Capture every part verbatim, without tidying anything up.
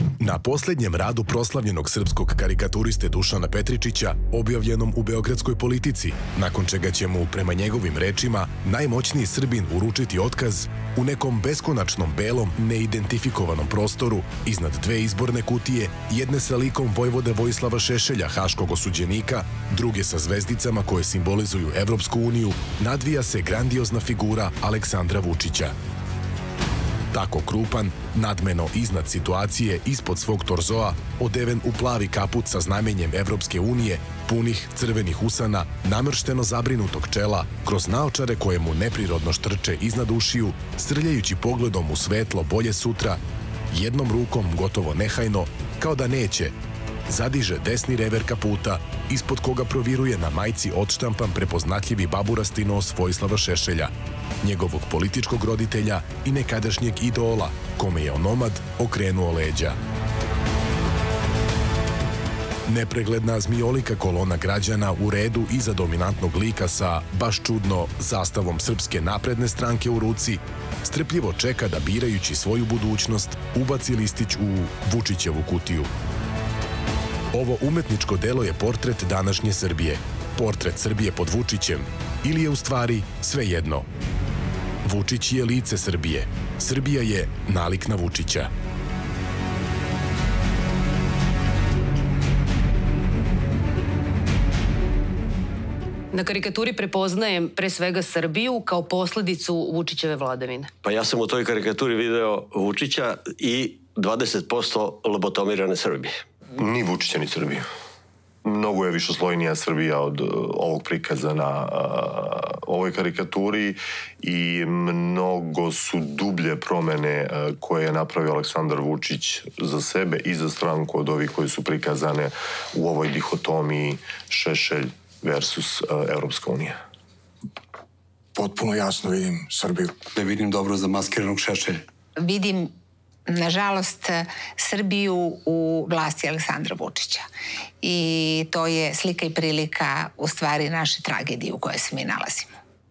Na posljednjem radu proslavljenog srpskog karikaturiste Dušana Petričića, objavljenom u Beogradskoj Politici, nakon čega će mu, prema njegovim rečima, najmoćniji Srbin uručiti otkaz, u nekom beskonačnom belom, neidentifikovanom prostoru, iznad dve izborne kutije, jedne sa likom vojvode Vojislava Šešelja, haškog osuđenika, druge sa zvezdicama koje simbolizuju Evropsku uniju, nadvija se grandiozna figura Aleksandra Vučića. Tako krupan, nadmeno iznad situacije, ispod svog torzoa, odeven u plavi kaput sa znamenjem Evropske unije, punih crvenih usana, namršteno zabrinutog čela, kroz naočare koje mu neprirodno štrče iznad ušiju, srljajući pogledom u svetlo bolje sutra, jednom rukom, gotovo nehajno, kao da neće, zadiže desni rever kaputa, ispod koga proviruje na majci odštampan prepoznatljivi baburasti nos Vojislava Šešelja, njegovog političkog roditelja i nekadašnjeg idola, kome je onomad okrenuo leđa. Nepregledna zmijolika kolona građana u redu iza dominantnog lika sa, baš čudno, zastavom Srpske napredne stranke u ruci, strpljivo čeka da, birajući svoju budućnost, ubaci listić u Vučićevu kutiju. Ovo umetničko delo je portret današnje Srbije. Portret Srbije pod Vučićem. Ili je u stvari svejedno. Vučić je lice Srbije. Srbija je nalik na Vučića. Na karikaturi prepoznajem pre svega Srbiju kao posledicu Vučićeve vladavine. Pa ja sam u toj karikaturi video Vučića i dvadeset posto lobotomirane Srbije. Ni Vučića, ni Srbiju. Mnogo je višeslojnija Srbija od ovog prikaza na ovoj karikaturi i mnogo su dublje promene koje je napravio Aleksandar Vučić za sebe i za stranku od ovih koje su prikazane u ovoj dihotomiji Šešelj versus Evropska unija. Potpuno jasno vidim Srbiju. Da vidim dobro zamaskiranog Šešelja. Vidim, nažalost, Srbiju u vlasti Aleksandra Vučića. I to je slika i prilika u stvari naše tragedije u kojoj se mi nalazimo.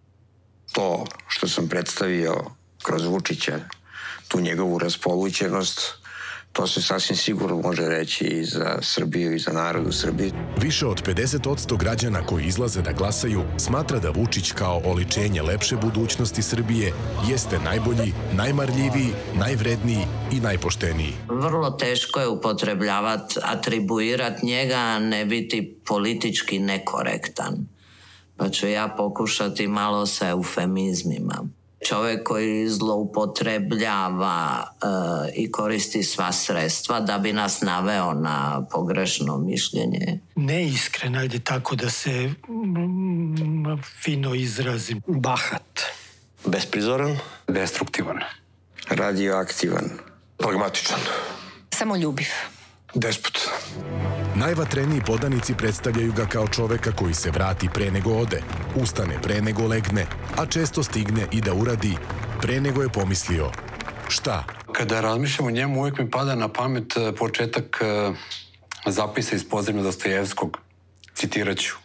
To što sam predstavio kroz Vučića, tu njegovu raspolućenost, to se sasvim sigurno može reći i za Srbiju i za narod u Srbiji. Više od pedeset posto građana koji izlaze da glasaju smatra da Vučić kao oličenje lepše budućnosti Srbije jeste najbolji, najmarljiviji, najvredniji i najpošteniji. Vrlo teško je upotrebljavati, atribuirati njega, a ne biti politički nekorektan. Pa ću ja pokušati malo sa eufemizmima. Čovjek koji zloupotrebljava e, i koristi sva sredstva da bi nas naveo na pogrešno mišljenje. Neiskren, ajde tako da se mm, fino izrazim. Bahat. Besprizoran. Destruktivan. Radioaktivan. Pragmatičan. Samoljubiv. Despot. Najvatreniji podanici predstavljaju ga kao čoveka koji se vrati pre nego ode, ustane pre nego legne, a često stigne i da uradi pre nego je pomislio. Šta? Kada razmišljam o njemu, uvijek mi pada na pamet početak zapisa iz Podzemlja Dostojevskog. Citirat ću.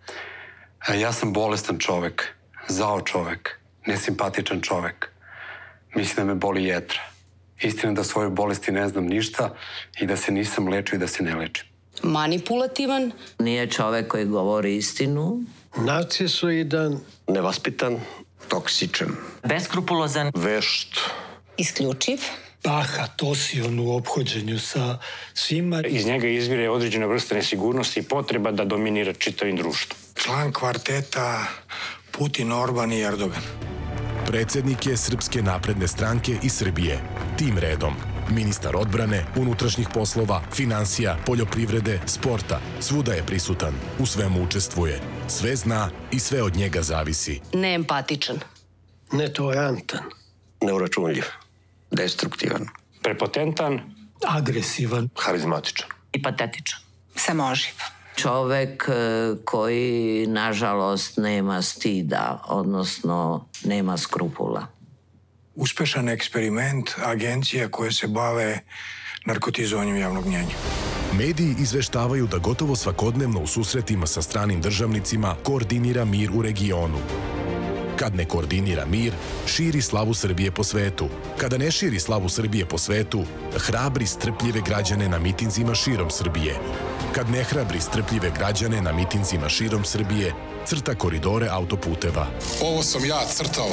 Ja sam bolestan čovek, zao čovek, nesimpatičan čovek. Mislim da me boli jetra. Istina da svoje bolesti ne znam ništa i da se nisam lečio i da se ne lečim. Manipulativan. Nije čovek koji govori istinu. Narcisoidan. Nevaspitan. Toksičan. Beskrupulozan. Vešt. Isključiv. Bahat, osion u ophođenju sa svima. Iz njega izvire određena vrsta nesigurnosti i potreba da dominira čitavim društvom. Član kvarteta Putin, Orban i Erdogan. Predsjednik je Srpske napredne stranke i Srbije. Tim redom. Ministar odbrane, unutrašnjih poslova, finansija, poljoprivrede, sporta. Svuda je prisutan. U svemu učestvuje. Sve zna i sve od njega zavisi. Neempatičan. Netolerantan. Neuračunljiv. Destruktivan. Prepotentan. Agresivan. Harizmatičan. I patetičan. Samoživ. Čovek koji, nažalost, nema stida, odnosno nema skrupula. Uspešan eksperiment agencija koje se bave narkotizovanjem javnog mnjenja. Mediji izveštavaju da gotovo svakodnevno u susretima sa stranim državnicima koordinira mir u regionu. Kad ne koordinira mir, širi slavu Srbije po svetu. Kada ne širi slavu Srbije po svetu, hrabri strpljive građane na mitinzima širom Srbije. Kad ne hrabri strpljive građane na mitinzima širom Srbije, crta koridore autoputeva. Ovo sam ja crtao.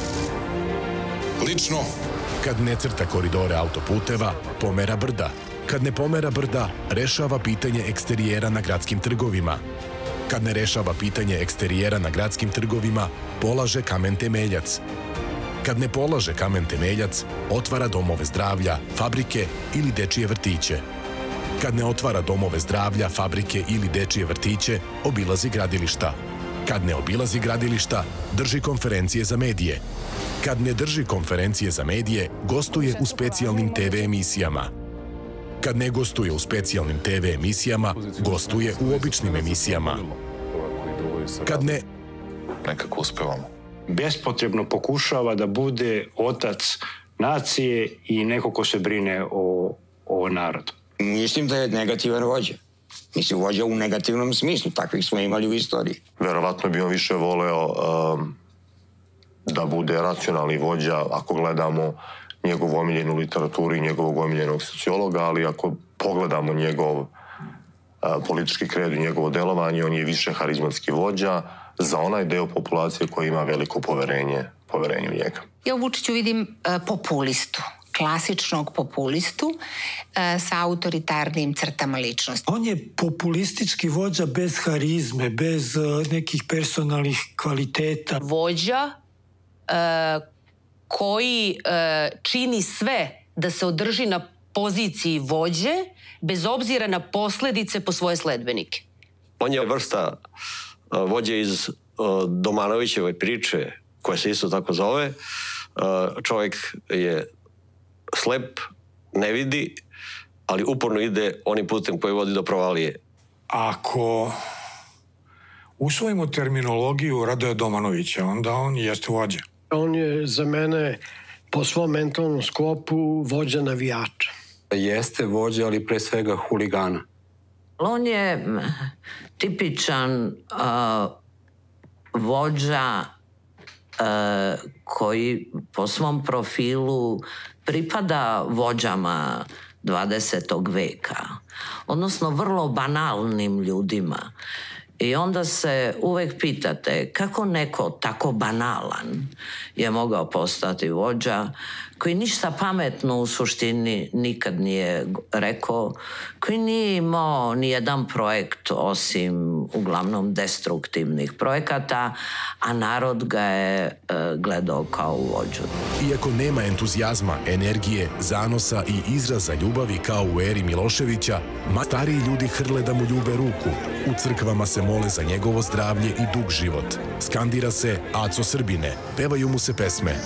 Lično. Kad ne crta koridore autoputeva, pomera brda. Kad ne pomera brda, rešava pitanje eksterijera na gradskim trgovima. Kad ne rešava pitanje eksterijera na gradskim trgovima, polaže kamen temeljac. Kad ne polaže kamen temeljac, otvara domove zdravlja, fabrike ili dečije vrtiće. Kad ne otvara domove zdravlja, fabrike ili dečije vrtiće, obilazi gradilišta. Kad ne obilazi gradilišta, drži konferencije za medije. Kad ne drži konferencije za medije, gostuje u specijalnim te ve emisijama. Kad ne gostuje u specijalnim te ve emisijama, gostuje u običnim emisijama. Kad ne... Nekako uspevamo. Bespotrebno pokušava da bude otac nacije i neko ko se brine o, o narodu. Mislim da je negativan vođa. Mislim, vođa u negativnom smislu. Takvih smo imali u istoriji. Verovatno bi on više voleo um, da bude racionalni vođa ako gledamo njegovu omiljenu literaturu i njegovog omiljenog sociologa, ali ako pogledamo njegov uh, politički kredo i njegovo delovanje, on je više harizmatski vođa za onaj deo populacije koji ima veliko poverenje, poverenje u njega. Ja u Vučiću vidim uh, populistu, klasičnog populistu uh, sa autoritarnim crtama ličnosti. On je populistički vođa bez harizme, bez uh, nekih personalnih kvaliteta. Vođa uh, koji uh, čini sve da se održi na poziciji vođe, bez obzira na posledice po svoje sledbenike. On je vrsta uh, vođe iz uh, Domanovićeve priče, koja se isto tako zove. Uh, čovjek je slep, ne vidi, ali uporno ide onim putem koji vodi do provalije. Ako usvojimo terminologiju Radoja Domanovića, onda on jeste vođa. On je za mene po svom mentalnom sklopu vođa navijača. Jeste vođa, ali pre svega huligana. On je tipičan uh, vođa uh, koji po svom profilu pripada vođama dvadesetog veka, odnosno vrlo banalnim ljudima. I onda se uvek pitate kako neko tako banalan je mogao postati vođa koji ništa pametno u suštini nikad nije rekao, koji nije imao ni jedan projekt osim uglavnom destruktivnih projekata, a narod ga je e, gledao kao vođu. Iako nema entuzijazma, energije, zanosa i izraza ljubavi kao u eri Miloševića, ma stariji ljudi hrle da mu ljube ruku. U crkvama se mole za njegovo zdravlje i dug život. Skandira se Aco Srbine, pevaju mu se pesme.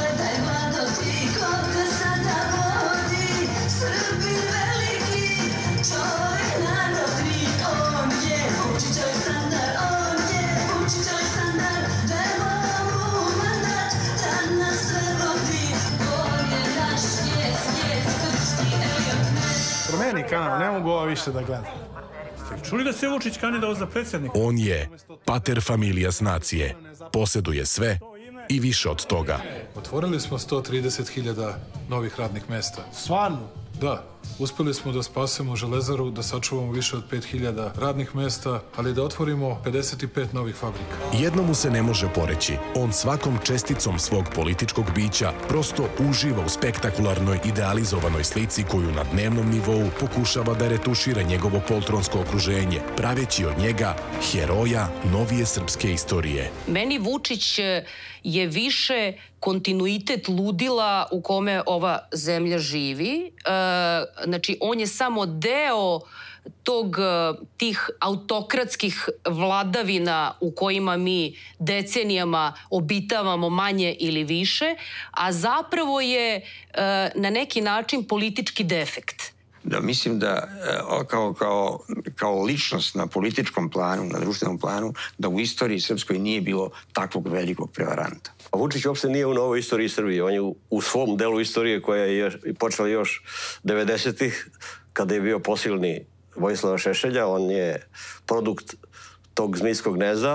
Promeni kanal, ne mogu ovo više da gledam. Ste čuli da se Vučić kandidovao za predsjednika? On je pater familijas nacije. Posjeduje sve i više od toga. Otvorili smo sto trideset hiljada novih radnih mesta. Stvarno? Da. Uspeli smo da spasemo Železaru, da sačuvamo više od pet hiljada radnih mesta, ali da otvorimo pedeset pet novih fabrika. Jedno mu se ne može poreći. On svakom česticom svog političkog bića prosto uživa u spektakularnoj idealizovanoj slici koju na dnevnom nivou pokušava da retušira njegovo poltronsko okruženje, praveći od njega heroja novije srpske istorije. Meni Vučić je više kontinuitet ludila u kome ova zemlja živi. Znači, on je samo deo tog, tih autokratskih vladavina u kojima mi decenijama obitavamo manje ili više, a zapravo je na neki način politički defekt. Da, mislim da kao, kao, kao ličnost na političkom planu, na društvenom planu, da u istoriji srpskoj nije bilo takvog velikog prevaranta. Vučić uopšte nije u novoj istoriji Srbije. On je u, u svom delu istorije koja je počela još devedesetih, kada je bio posilni Vojislava Šešelja. On je produkt tog zmijskog gnezda.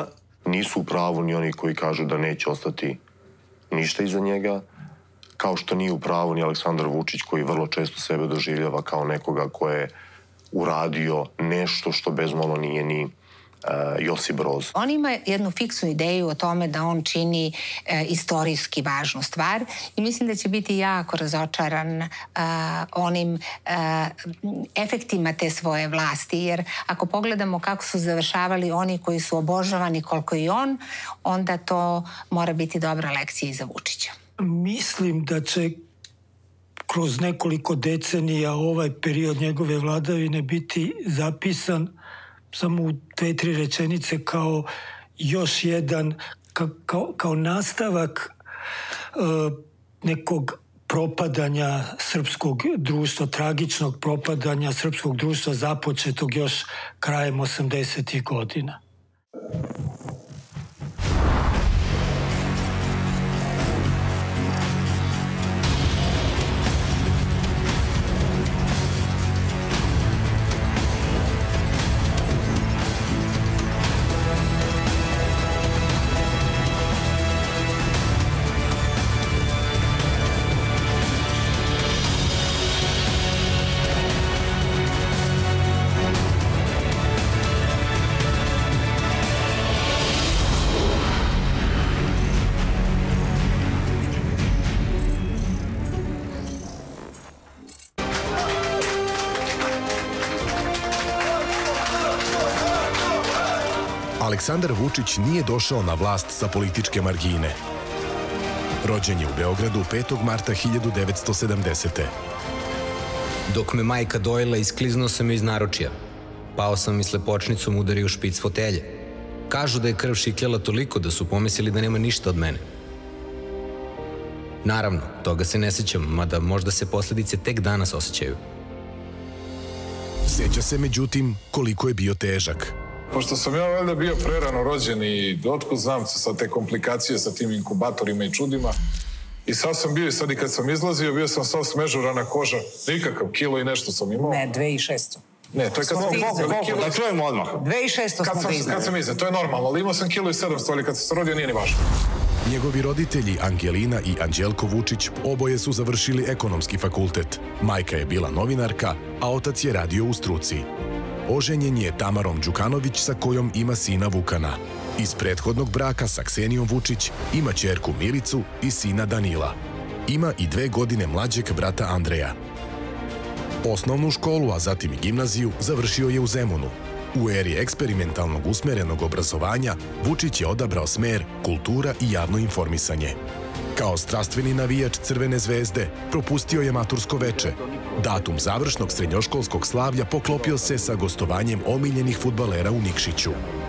Nisu u pravu ni oni koji kažu da neće ostati ništa iza njega, kao što nije u pravu ni Aleksandar Vučić koji vrlo često sebe doživljava kao nekoga ko je uradio nešto što bezmalo nije ni Josip Broz. On ima jednu fiksnu ideju o tome da on čini e, istorijski važnu stvar i mislim da će biti jako razočaran e, onim e, efektima te svoje vlasti, jer ako pogledamo kako su završavali oni koji su obožavani koliko i on, onda to mora biti dobra lekcija i za Vučića. Mislim da će kroz nekoliko decenija ovaj period njegove vladavine biti zapisan samo u dve, tri rečenice kao još jedan, ka, kao, kao nastavak uh, nekog propadanja srpskog društva, tragičnog propadanja srpskog društva započetog još krajem osamdesetih godina. Aleksandar Vučić nije došao na vlast sa političke margine. Rođen je u Beogradu petog marta hiljadu devetsto sedamdesete. Dok me majka dojela, iskliznuo sam iz naručja. Pao sam i slepočnicom udario špic fotelje. Kažu da je krv šikljala toliko da su pomislili da nema ništa od mene. Naravno, toga se ne sećam, mada možda se posledice tek danas osjećaju. Seća se, međutim, koliko je bio težak. Pošto sam ja valjda bio prerano rođen i otkud znam se sa te komplikacije sa tim inkubatorima i čudima. I sad sam bio i sad i kad sam izlazio, bio sam sav smežurana koža. Nikakav, kilo i nešto sam imao. Ne, dve i šesto. Ne, to je kad sam izlazio. Da čujemo odmah. dve i šesto smo ga iznali. Kad sam izlazio, to je normalno, ali imao sam kilo i sedamsto, ali kad sam se rodio nije ni važno. Njegovi roditelji, Angelina i Anđelko Vučić, oboje su završili ekonomski fakultet. Majka je bila novinarka, a otac je radio u struci. Oženjen je Tamarom Đukanović sa kojom ima sina Vukana. Iz prethodnog braka sa Ksenijom Vučić ima ćerku Milicu i sina Danila. Ima i dve godine mlađeg brata Andreja. Osnovnu školu, a zatim i gimnaziju, završio je u Zemunu. U eri eksperimentalnog usmerenog obrazovanja Vučić je odabrao smer kultura i javno informisanje. Kao strastveni navijač Crvene zvezde propustio je matursko veče. Datum završnog srednjoškolskog slavlja poklopio se sa gostovanjem omiljenih fudbalera u Nikšiću.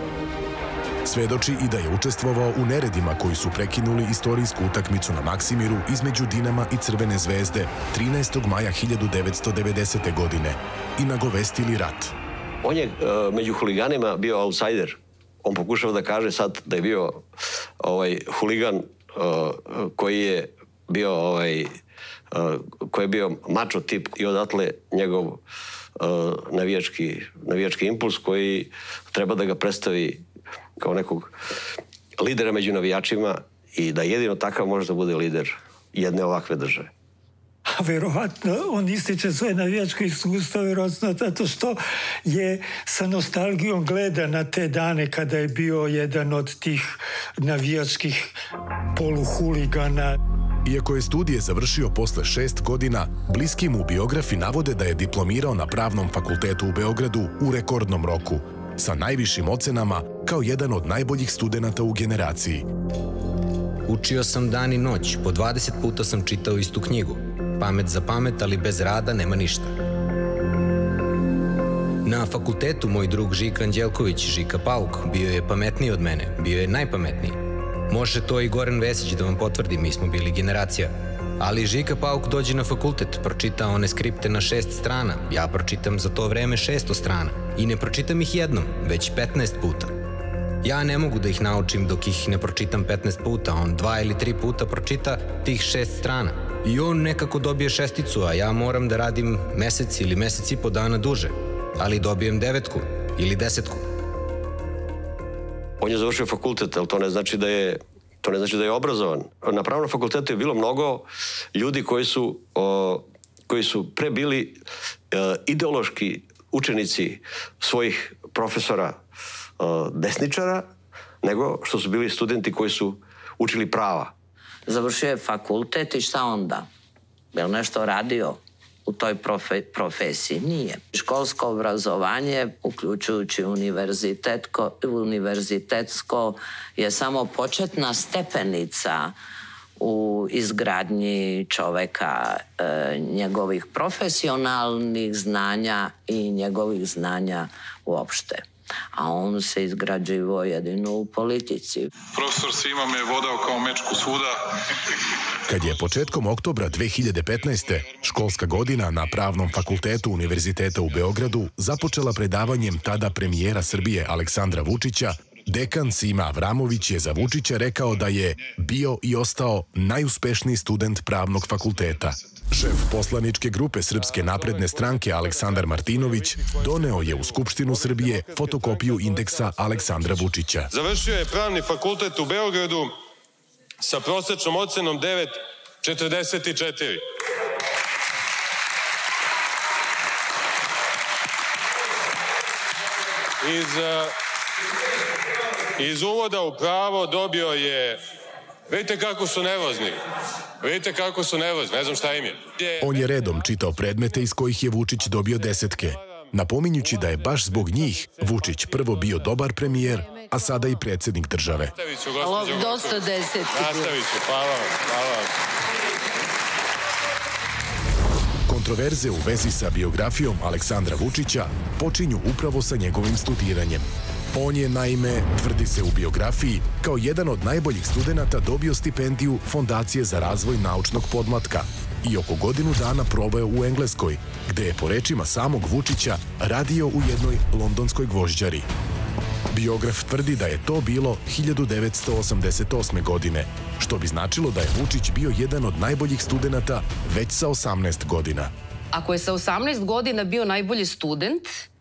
Svedoči i da je učestvovao u neredima koji su prekinuli istorijsku utakmicu na Maksimiru između Dinama i Crvene zvezde trinaestog maja hiljadu devetsto devedesete. godine i nagovestili rat. On je uh, među huliganima bio outsider. On pokušava da kaže sad da je bio ovaj, huligan uh, koji je bio ovaj, uh, koji je bio mačo tip i odatle njegov uh, navijački, navijački impuls koji treba da ga predstavi kao nekog lidera među navijačima i da jedino takav može da bude lider jedne ovakve države. A verovatno on ističe svoje navijačko iskustvo, verovatno zato što je sa nostalgijom gleda na te dane kada je bio jedan od tih navijačkih poluhuligana. Iako je studije završio posle šest godina, bliski mu biografi navode da je diplomirao na Pravnom fakultetu u Beogradu u rekordnom roku, sa najvišim ocenama kao jedan od najboljih studenata u generaciji. Učio sam dan i noć, po dvadeset puta sam čitao istu knjigu. Pamet za pamet, ali bez rada nema ništa. Na fakultetu moj drug Žika Anđelković, Žika Pauk, bio je pametniji od mene, bio je najpametniji. Može to i Goran Vesić da vam potvrdi, mi smo bili generacija. Ali Žika Pauk dođe na fakultet, pročita one skripte na šest strana, ja pročitam za to vreme šesto strana. I ne pročitam ih jednom, već petnaest puta. Ja ne mogu da ih naučim dok ih ne pročitam petnaest puta, on dva ili tri puta pročita tih šest strana. I on nekako dobije šesticu, a ja moram da radim mesec ili mesec i po dana duže. Ali dobijem devetku ili desetku. On je završio fakultet, ali to ne znači da je to ne znači da je obrazovan. Na pravnom fakultetu je bilo mnogo ljudi koji su, o, koji su pre bili o, ideološki učenici svojih profesora o, desničara, nego što su bili studenti koji su učili prava. Završio je fakultet i šta onda? Je li nešto radio u toj profe, profesiji? Nije. Školsko obrazovanje, uključujući univerzitetko, univerzitetsko, je samo početna stepenica u izgradnji čoveka, e, njegovih profesionalnih znanja i njegovih znanja uopšte. A on se izgrađivo jedino u politici. Profesor Sima me je vodao kao mečku svuda. Kad je početkom oktobra dve hiljade petnaeste. školska godina na Pravnom fakultetu Univerziteta u Beogradu započela predavanjem tada premijera Srbije Aleksandra Vučića, dekan Sima Avramović je za Vučića rekao da je bio i ostao najuspešniji student Pravnog fakulteta. Šef poslaničke grupe Srpske napredne stranke Aleksandar Martinović doneo je u Skupštinu Srbije fotokopiju indeksa Aleksandra Vučića. Završio je Pravni fakultet u Beogradu sa prosečnom ocenom devet zarez četrdeset četiri. Iz, iz uvoda u pravo dobio je... Vidite kako su nervozni. Vidite kako su nervozni, ne znam šta im je. On je redom čitao predmete iz kojih je Vučić dobio desetke, napominjući da je baš zbog njih Vučić prvo bio dobar premijer, a sada i predsjednik države. Ali dosta desetki. Nastavit ću, hvala vam, hvala vam. Kontroverze u vezi sa biografijom Aleksandra Vučića počinju upravo sa njegovim studiranjem. On je, naime, tvrdi se u biografiji, kao jedan od najboljih studenata dobio stipendiju Fondacije za razvoj naučnog podmlatka i oko godinu dana proveo u Engleskoj, gde je, po rečima samog Vučića, radio u jednoj londonskoj gvožđari. Biograf tvrdi da je to bilo hiljadu devetsto osamdeset osme. godine, što bi značilo da je Vučić bio jedan od najboljih studenata već sa osamnaest godina. Ako je sa osamnaest godina bio najbolji student,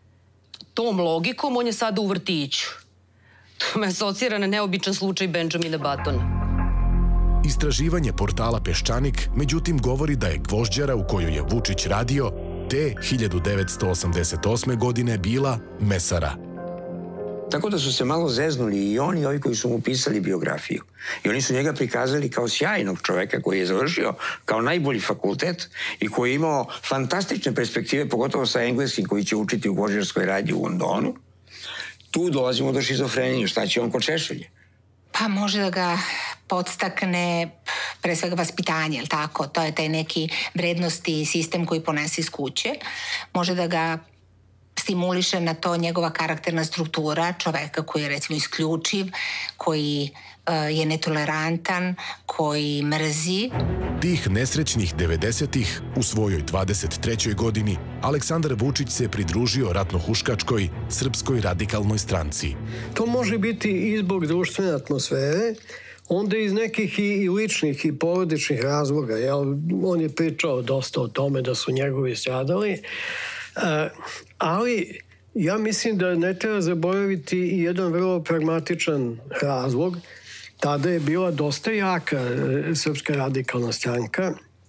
tom logikom on je sada u vrtiću. To me asocira na neobičan slučaj Benjamina Buttona. Istraživanje portala Peščanik, međutim, govori da je gvožđara u kojoj je Vučić radio te hiljadu devetsto osamdeset osme. godine bila mesara. Tako da su se malo zeznuli i oni, ovi koji su mu pisali biografiju. I oni su njega prikazali kao sjajnog čoveka koji je završio kao najbolji fakultet i koji je imao fantastične perspektive, pogotovo sa engleskim koji će učiti u gvožđarskoj radnji u Londonu. Tu dolazimo do šizofrenije. Šta će on kod Šešelje? Pa može da ga podstakne pre svega vaspitanje, jel tako? To je taj neki vrednosti sistem koji ponese iz kuće. Može da ga stimuliše na to njegova karakterna struktura čoveka koji je recimo isključiv, koji uh, je netolerantan, koji mrzi. Tih nesrećnih devedesetih u svojoj dvadeset trećoj godini Aleksandar Vučić se pridružio ratnohuškačkoj Srpskoj radikalnoj stranci. To može biti i zbog društvene atmosfere, onda iz nekih i ličnih i porodičnih razloga. Jel? On je pričao dosta o tome da su njegovi stradali. Uh, ali ja mislim da ne treba zaboraviti i jedan vrlo pragmatičan razlog. Tada je bila dosta jaka Srpska radikalna stranka.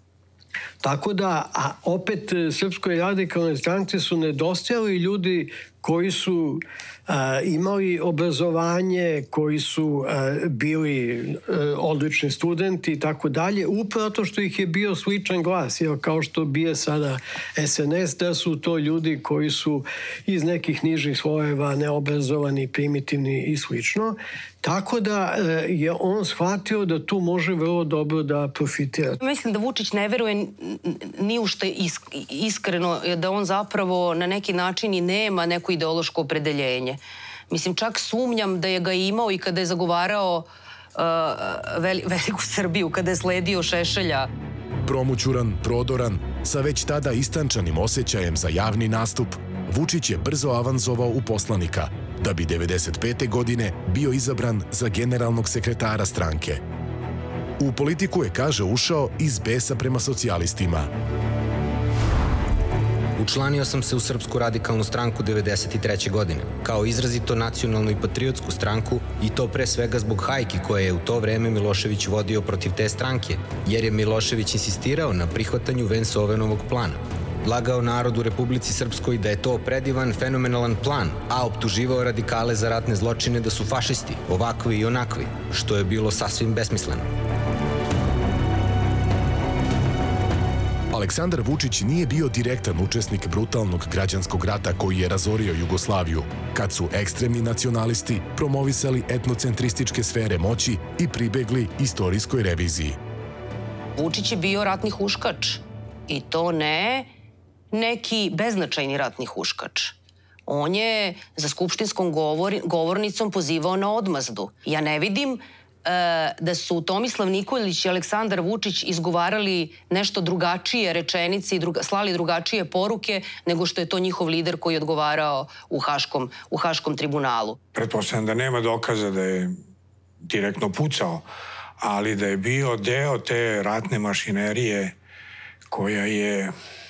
Tako da, a opet Srpskoj radikalnoj stranci su nedostajali ljudi koji su a, imali obrazovanje, koji su a, bili a, odlični studenti i tako dalje, upravo to što ih je bio sličan glas, jer kao što bije sada es en es, da su to ljudi koji su iz nekih nižih slojeva, neobrazovani, primitivni i slično. Tako da je on shvatio da tu može vrlo dobro da profitira. Mislim da Vučić ne veruje ni u što iskreno, da on zapravo na neki način i nema neko ideološko opredeljenje. Mislim, čak sumnjam da je ga imao i kada je zagovarao uh, veli, veliku Srbiju, kada je sledio Šešelja. Promućuran, prodoran, sa već tada istančanim osjećajem za javni nastup, Vučić je brzo avanzovao u poslanika, da bi devedeset pete. godine bio izabran za generalnog sekretara stranke. U politiku je, kaže, ušao iz besa prema socijalistima. U Učlanio sam se u Srpsku radikalnu stranku devedeset treće. godine, kao izrazito nacionalnu i patriotsku stranku i to pre svega zbog hajki koje je u to vreme Milošević vodio protiv te stranke, jer je Milošević insistirao na prihvatanju Vance-Owenovog plana. Lagao narod u Republici Srpskoj da je to predivan, fenomenalan plan, a optuživao radikale za ratne zločine da su fašisti, ovakvi i onakvi, što je bilo sasvim besmisleno. Aleksandar Vučić nije bio direktan učesnik brutalnog građanskog rata koji je razorio Jugoslaviju, kad su ekstremni nacionalisti promovisali etnocentrističke sfere moći i pribegli istorijskoj reviziji. Vučić je bio ratni huškač i to ne neki beznačajni ratni huškač. On je za skupštinskom govornicom pozivao na odmazdu. Ja ne vidim da su Tomislav Nikolić i Aleksandar Vučić izgovarali nešto drugačije rečenice i slali drugačije poruke nego što je to njihov lider koji je odgovarao u Haškom tribunalu. Pretpostavljam da nema dokaza da je direktno pucao, ali da je bio deo te ratne mašinerije koja je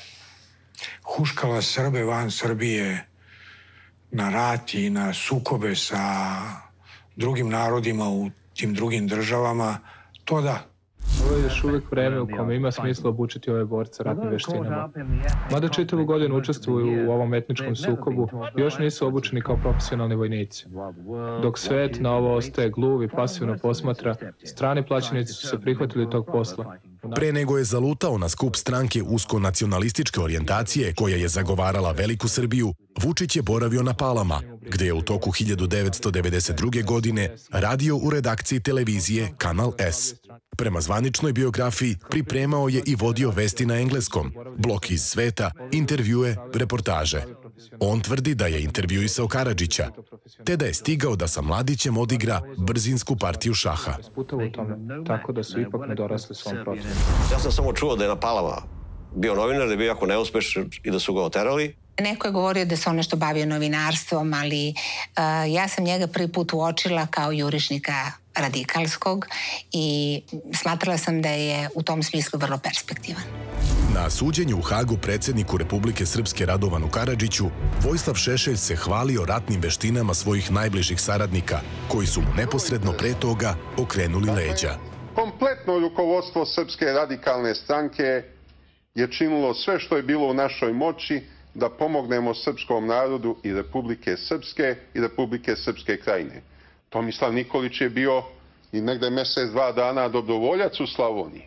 huškala Srbe van Srbije na rat i na sukobe sa drugim narodima u tim drugim državama, to da. Ovo je još uvek vreme u kome ima smisla obučiti ove borce ratnim veštinama. Mada čitavu godinu učestvuju u ovom etničkom sukobu, još nisu obučeni kao profesionalni vojnici. Dok svet na ovo ostaje gluv i pasivno posmatra, strani plaćenici su se prihvatili tog posla. Pre nego je zalutao na skup stranke usko-nacionalističke orijentacije koja je zagovarala Veliku Srbiju, Vučić je boravio na Palama, gde je u toku hiljadu devetsto devedeset druge. godine radio u redakciji televizije Kanal S. Prema zvaničnoj biografiji pripremao je i vodio vesti na engleskom, blok iz sveta, intervjue, reportaže. On tvrdi da je intervjuisao Karadžića, te da je stigao da sa mladićem odigra brzinsku partiju šaha. Tako da su ipak nedorasli svom procesu. Ja sam samo čuo da je na Palama bio novinar, da je bio jako neuspešan i da su ga oterali. Neko je govorio da se on nešto bavio novinarstvom, ali ja sam njega prvi put uočila kao jurišnika radikalskog i smatrala sam da je u tom smislu vrlo perspektivan. Na suđenju u Hagu predsjedniku Republike Srpske Radovanu Karadžiću, Vojislav Šešelj se hvalio ratnim veštinama svojih najbližih saradnika, koji su mu neposredno pre toga okrenuli leđa. Kompletno rukovodstvo Srpske radikalne stranke je činilo sve što je bilo u našoj moći da pomognemo srpskom narodu i Republike Srpske i Republike Srpske krajine. Tomislav Nikolić je bio i negde mesec, dva dana dobrovoljac u Slavoniji.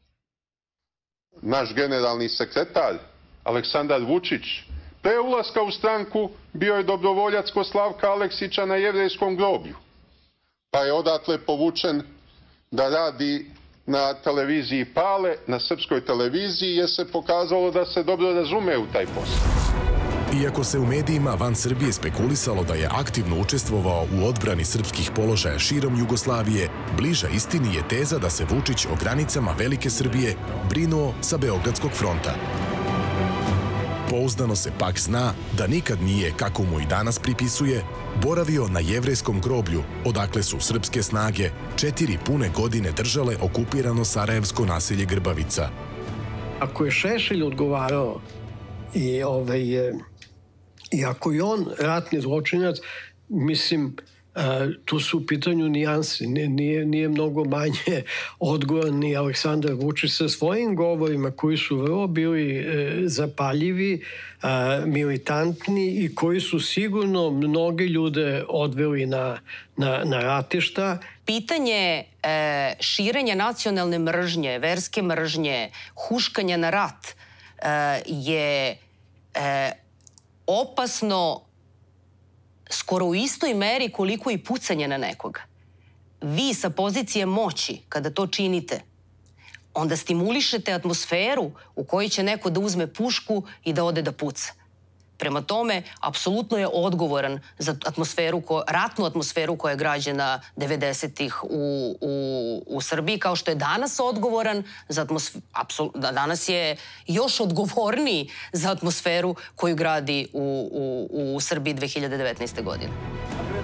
Naš generalni sekretar, Aleksandar Vučić, pre ulaska u stranku bio je dobrovoljac kod Slavka Aleksića na Jevrejskom groblju. Pa je odatle povučen da radi na televiziji Pale, na srpskoj televiziji, jer se pokazalo da se dobro razume u taj posao. Iako se u medijima van Srbije spekulisalo da je aktivno učestvovao u odbrani srpskih položaja širom Jugoslavije, bliža istini je teza da se Vučić o granicama Velike Srbije brinuo sa Beogradskog fronta. Pouzdano se pak zna da nikad nije, kako mu i danas pripisuje, boravio na Jevrejskom groblju, odakle su srpske snage četiri pune godine držale okupirano sarajevsko naselje Grbavica. Ako je Šešelj odgovarao i ovaj je I ako je on ratni zločinac, mislim, tu su u pitanju nijansi. Nije, nije mnogo manje odgovoran ni Aleksandar Vučić sa svojim govorima koji su vrlo bili zapaljivi, militantni i koji su sigurno mnoge ljude odveli na, na, na ratišta. Pitanje e, širenja nacionalne mržnje, verske mržnje, huškanja na rat e, je e, opasno skoro u istoj meri koliko i pucanje na nekoga. Vi sa pozicije moći, kada to činite, onda stimulišete atmosferu u kojoj će neko da uzme pušku i da ode da puca. Prema tome, apsolutno je odgovoran za atmosferu, ratnu atmosferu koja je građena devedesetih u, u, u Srbiji, kao što je danas odgovoran za atmosferu, danas je još odgovorniji za atmosferu koju gradi u, u, u Srbiji dve hiljade devetnaeste. godine.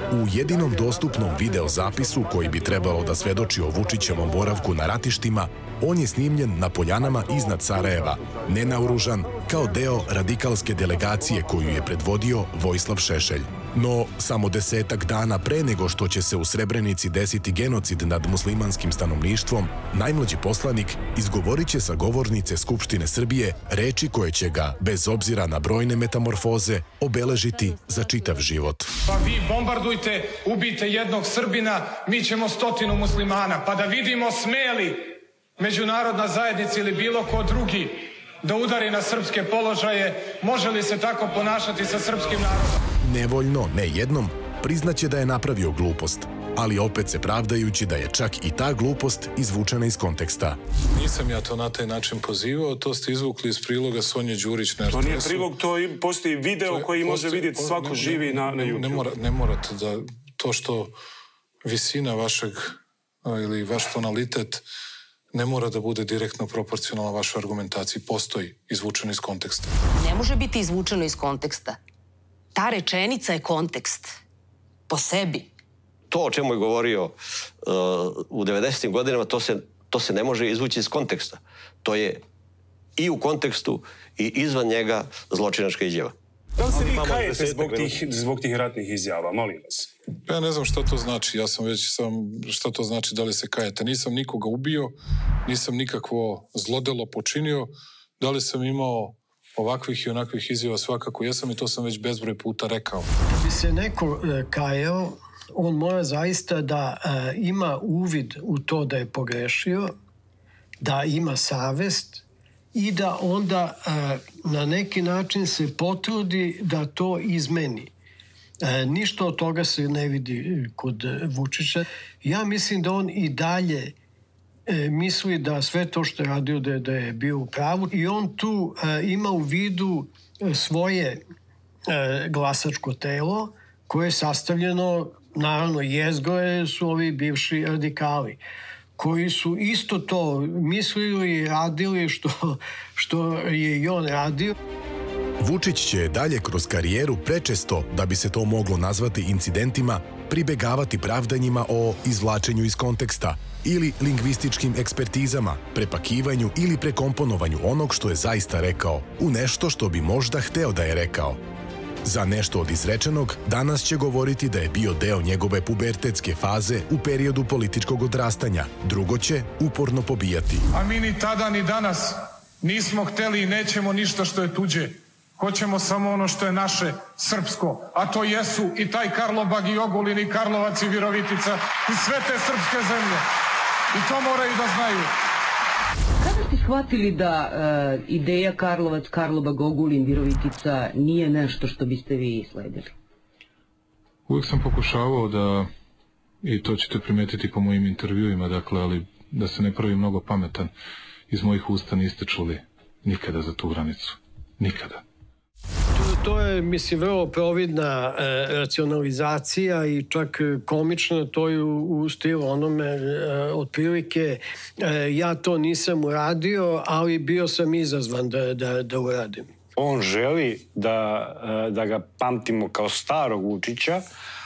U jedinom dostupnom videozapisu koji bi trebalo da svedoči o Vučićevom boravku na ratištima, on je snimljen na poljanama iznad Sarajeva, nenaoružan, kao deo radikalske delegacije koju je predvodio Vojislav Šešelj. No, samo desetak dana pre nego što će se u Srebrenici desiti genocid nad muslimanskim stanovništvom, najmlađi poslanik izgovorit će sa govornice Skupštine Srbije reči koje će ga, bez obzira na brojne metamorfoze, obeležiti za čitav život. Pa vi bombardujte, ubijte jednog Srbina, mi ćemo stotinu muslimana, pa da vidimo smeli međunarodna zajednica ili bilo ko drugi da udari na srpske položaje, može li se tako ponašati sa srpskim narodom? Nevoljno, ne jednom, priznaće da je napravio glupost, ali opet se pravdajući da je čak i ta glupost izvučena iz konteksta. Nisam ja to na taj način pozivao, to ste izvukli iz priloga Sonje Đurić na er te esu. To nije prilog, to postoji video koji može vidjeti svako živi na YouTube. Ne morate da to što visina vašeg ili vaš tonalitet ne mora da bude direktno proporcionalna vašoj argumentaciji. Postoji izvučeno iz konteksta. Ne može biti izvučeno iz konteksta. Ta rečenica je kontekst. Po sebi. To o čemu je govorio uh, u devedesetim godinama, to se, to se ne može izvući iz konteksta. To je i u kontekstu i izvan njega zločinačka izjava. Da li se vi kajete zbog tih, zbog tih ratnih izjava, molim vas? Ja ne znam šta to znači, ja sam već sam, šta to znači da li se kajete. Nisam nikoga ubio, nisam nikakvo zlodelo počinio, da li sam imao ovakvih i onakvih izjava, svakako jesam i to sam već bezbroj puta rekao. Da bi se neko kajao, on mora zaista da ima uvid u to da je pogrešio, da ima savest i da onda na neki način se potrudi da to izmeni. Ništa od toga se ne vidi kod Vučića. Ja mislim da on i dalje misli da sve to što je radio da je, da je bio u pravu i on tu ima u vidu svoje glasačko telo koje je sastavljeno, naravno jezgore su ovi bivši radikali koji su isto to mislili i radili što, što je i on radio. Vučić će dalje kroz karijeru prečesto, da bi se to moglo nazvati incidentima, pribegavati pravdanjima o izvlačenju iz konteksta ili lingvističkim ekspertizama, prepakivanju ili prekomponovanju onog što je zaista rekao u nešto što bi možda hteo da je rekao. Za nešto od izrečenog danas će govoriti da je bio deo njegove pubertetske faze u periodu političkog odrastanja, drugo će uporno pobijati. A mi ni tada ni danas nismo hteli i nećemo ništa što je tuđe. Hoćemo samo ono što je naše, srpsko, a to jesu i taj Karlobag i Ogulin i Karlovac i Virovitica i sve te srpske zemlje. I to moraju da znaju. Kada ste shvatili da uh, ideja Karlovac, Karlobag, Ogulin, Virovitica nije nešto što biste vi sledili? Uvijek sam pokušavao da, i to ćete primetiti po mojim intervjuima, dakle, ali da se ne pravi mnogo pametan, iz mojih usta niste čuli nikada za tu granicu. Nikada. To, to je, mislim, vrlo providna e, racionalizacija i čak komična, to je u, u stilu onome, e, otprilike, e, ja to nisam uradio, ali bio sam izazvan da, da, da uradim. On želi da, da ga pamtimo kao starog Vučića,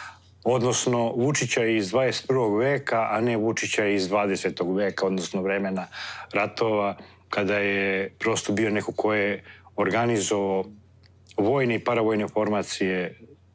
odnosno Vučića iz dvadeset prvog veka, a ne Vučića iz dvadesetog veka, odnosno vremena ratova, kada je prosto bio neko ko je organizovao vojne i paravojne formacije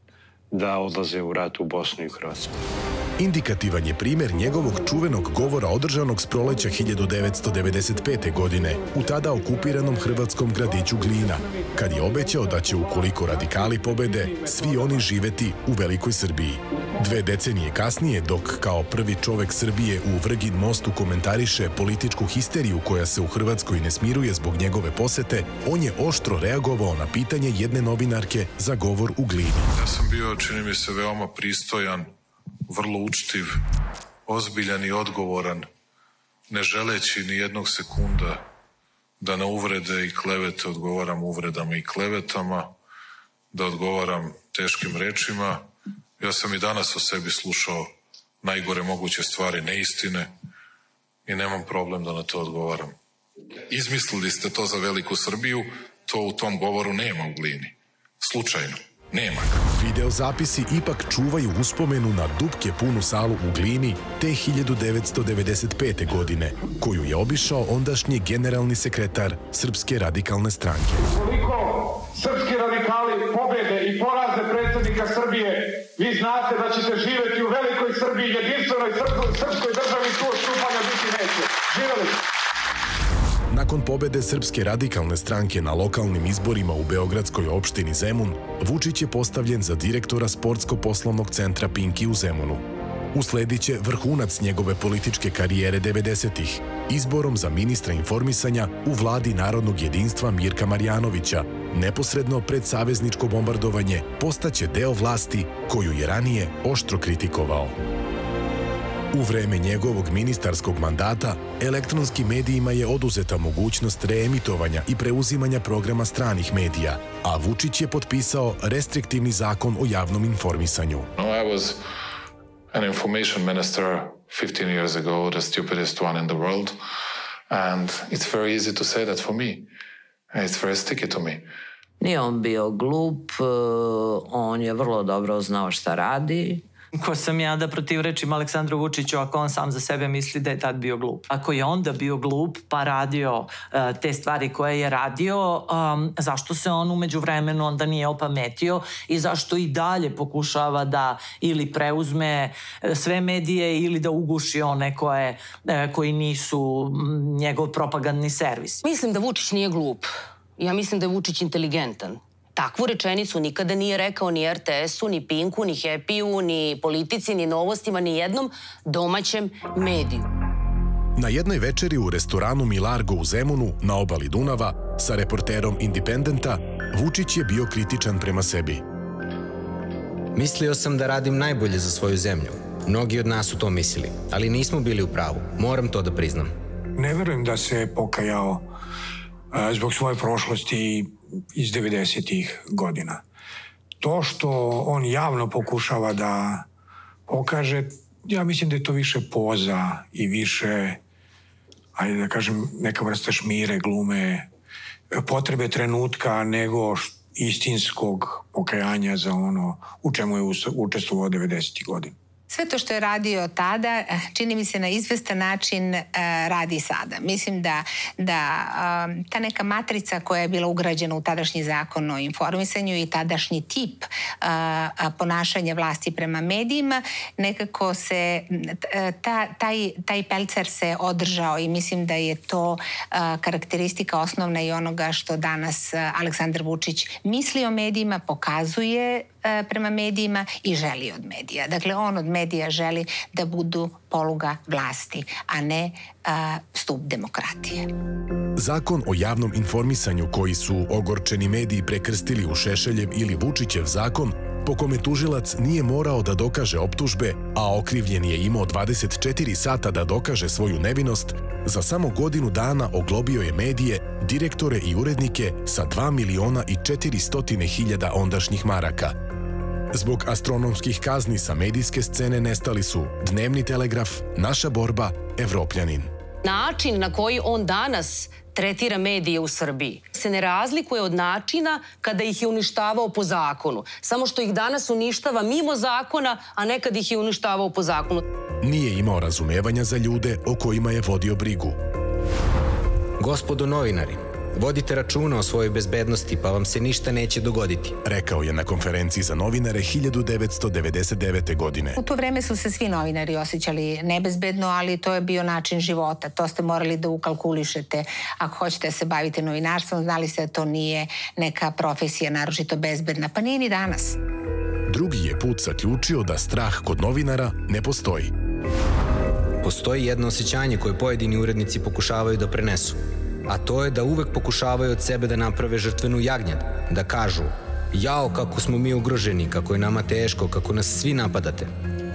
da odlaze u rat u Bosnu i Hrvatsku. Indikativan je primer njegovog čuvenog govora održanog s proleća hiljadu devetsto devedeset pete. godine u tada okupiranom hrvatskom gradiću Glina, kad je obećao da će, ukoliko radikali pobede, svi oni živeti u Velikoj Srbiji. Dve decenije kasnije, dok kao prvi čovek Srbije u Vrgin mostu komentariše političku histeriju koja se u Hrvatskoj ne smiruje zbog njegove posete, on je oštro reagovao na pitanje jedne novinarke za govor u Glini. Ja sam bio, čini mi se, veoma pristojan, vrlo učtiv, ozbiljan i odgovoran, ne želeći ni jednog sekunda da na uvrede i klevete odgovaram uvredama i klevetama, da odgovaram teškim rečima. Ja sam i danas o sebi slušao najgore moguće stvari, neistine, i nemam problem da na to odgovaram. Izmislili ste to za Veliku Srbiju, to u tom govoru nema u Glini. Slučajno. Nema ga. Videozapisi ipak čuvaju uspomenu na dupke punu salu u Glini te hiljadu devetsto devedeset pete. godine, koju je obišao ondašnji generalni sekretar Srpske radikalne stranke. Koliko srpski radikali pobede i poraze predsjednika Srbije, vi znate da ćete živjeti u velikoj Srbiji, jedinstvenoj srpskoj državi, tu odstupanja biti neće. Živjeli! Nakon pobede Srpske radikalne stranke na lokalnim izborima u beogradskoj opštini Zemun, Vučić je postavljen za direktora sportsko-poslovnog centra Pinki u Zemunu. Uslediće vrhunac njegove političke karijere devedesetih, izborom za ministra informisanja u vladi Narodnog jedinstva Mirka Marjanovića, neposredno pred savezničko bombardovanje postaće deo vlasti koju je ranije oštro kritikovao. U vreme njegovog ministarskog mandata elektronskim medijima je oduzeta mogućnost reemitovanja i preuzimanja programa stranih medija, a Vučić je potpisao restriktivni zakon o javnom informisanju. I was an information minister fifteen years ago, the stupidest one in the world, and it's very easy to say that for me. It's very sticky to me. Nije on bio glup, on je vrlo dobro znao šta radi. Ko sam ja da protivrečim Aleksandru Vučiću ako on sam za sebe misli da je tad bio glup. Ako je onda bio glup pa radio uh, te stvari koje je radio, um, zašto se on umeđu vremenu onda nije opametio i zašto i dalje pokušava da ili preuzme sve medije ili da uguši one koje, uh, koji nisu m, njegov propagandni servis. Mislim da Vučić nije glup. Ja mislim da je Vučić inteligentan. Takvu rečenicu nikada nije rekao ni er te esu, ni Pinku, ni Happy-u, ni Politici, ni Novostima, ni jednom domaćem mediju. Na jednoj večeri u restoranu Milargo u Zemunu, na obali Dunava, sa reporterom Independenta, Vučić je bio kritičan prema sebi. Mislio sam da radim najbolje za svoju zemlju. Mnogi od nas su to mislili, ali nismo bili u pravu. Moram to da priznam. Ne verujem da se pokajao zbog svoje prošlosti iz devedesetih godina. To što on javno pokušava da pokaže, ja mislim da je to više poza i više, ajde da kažem, neka vrsta šmire, glume, potrebe trenutka nego istinskog pokajanja za ono u čemu je učestvovao devedesetih godina. Sve to što je radio tada, čini mi se na izvestan način radi sada. Mislim da, da ta neka matrica koja je bila ugrađena u tadašnji zakon o informisanju i tadašnji tip ponašanja vlasti prema medijima, nekako se, ta, taj, taj pelcer se održao i mislim da je to karakteristika osnovna i onoga što danas Aleksandar Vučić misli o medijima, pokazuje prema medijima i želi od medija. Dakle, on od medija želi da budu poluga vlasti, a ne a, stup demokratije. Zakon o javnom informisanju koji su ogorčeni mediji prekrstili u Šešeljev ili Vučićev zakon, po kome tužilac nije morao da dokaže optužbe, a okrivljeni je imao dvadeset četiri sata da dokaže svoju nevinost, za samo godinu dana oglobio je medije, direktore i urednike sa dva miliona i četiristotine hiljada ondašnjih maraka. Zbog astronomskih kazni sa medijske scene nestali su Dnevni telegraf, Naša borba, Evropljanin. Način na koji on danas tretira medije u Srbiji se ne razlikuje od načina kada ih je uništavao po zakonu. Samo što ih danas uništava mimo zakona, a nekad ih je uništavao po zakonu. Nije imao razumevanja za ljude o kojima je vodio brigu. Gospodo novinari, vodite računa o svojoj bezbednosti, pa vam se ništa neće dogoditi, rekao je na konferenciji za novinare hiljadu devetsto devedeset devete. godine. U to vreme su se svi novinari osjećali nebezbedno, ali to je bio način života. To ste morali da ukalkulišete. Ako hoćete da se bavite novinarstvom, znali ste da to nije neka profesija naročito bezbedna, pa nije ni danas. Drugi je put zaključio da strah kod novinara ne postoji. Postoji jedno osjećanje koje pojedini urednici pokušavaju da prenesu, a to je da uvek pokušavaju od sebe da naprave žrtvenu jagnjad, da kažu jao kako smo mi ugroženi, kako je nama teško, kako nas svi napadate.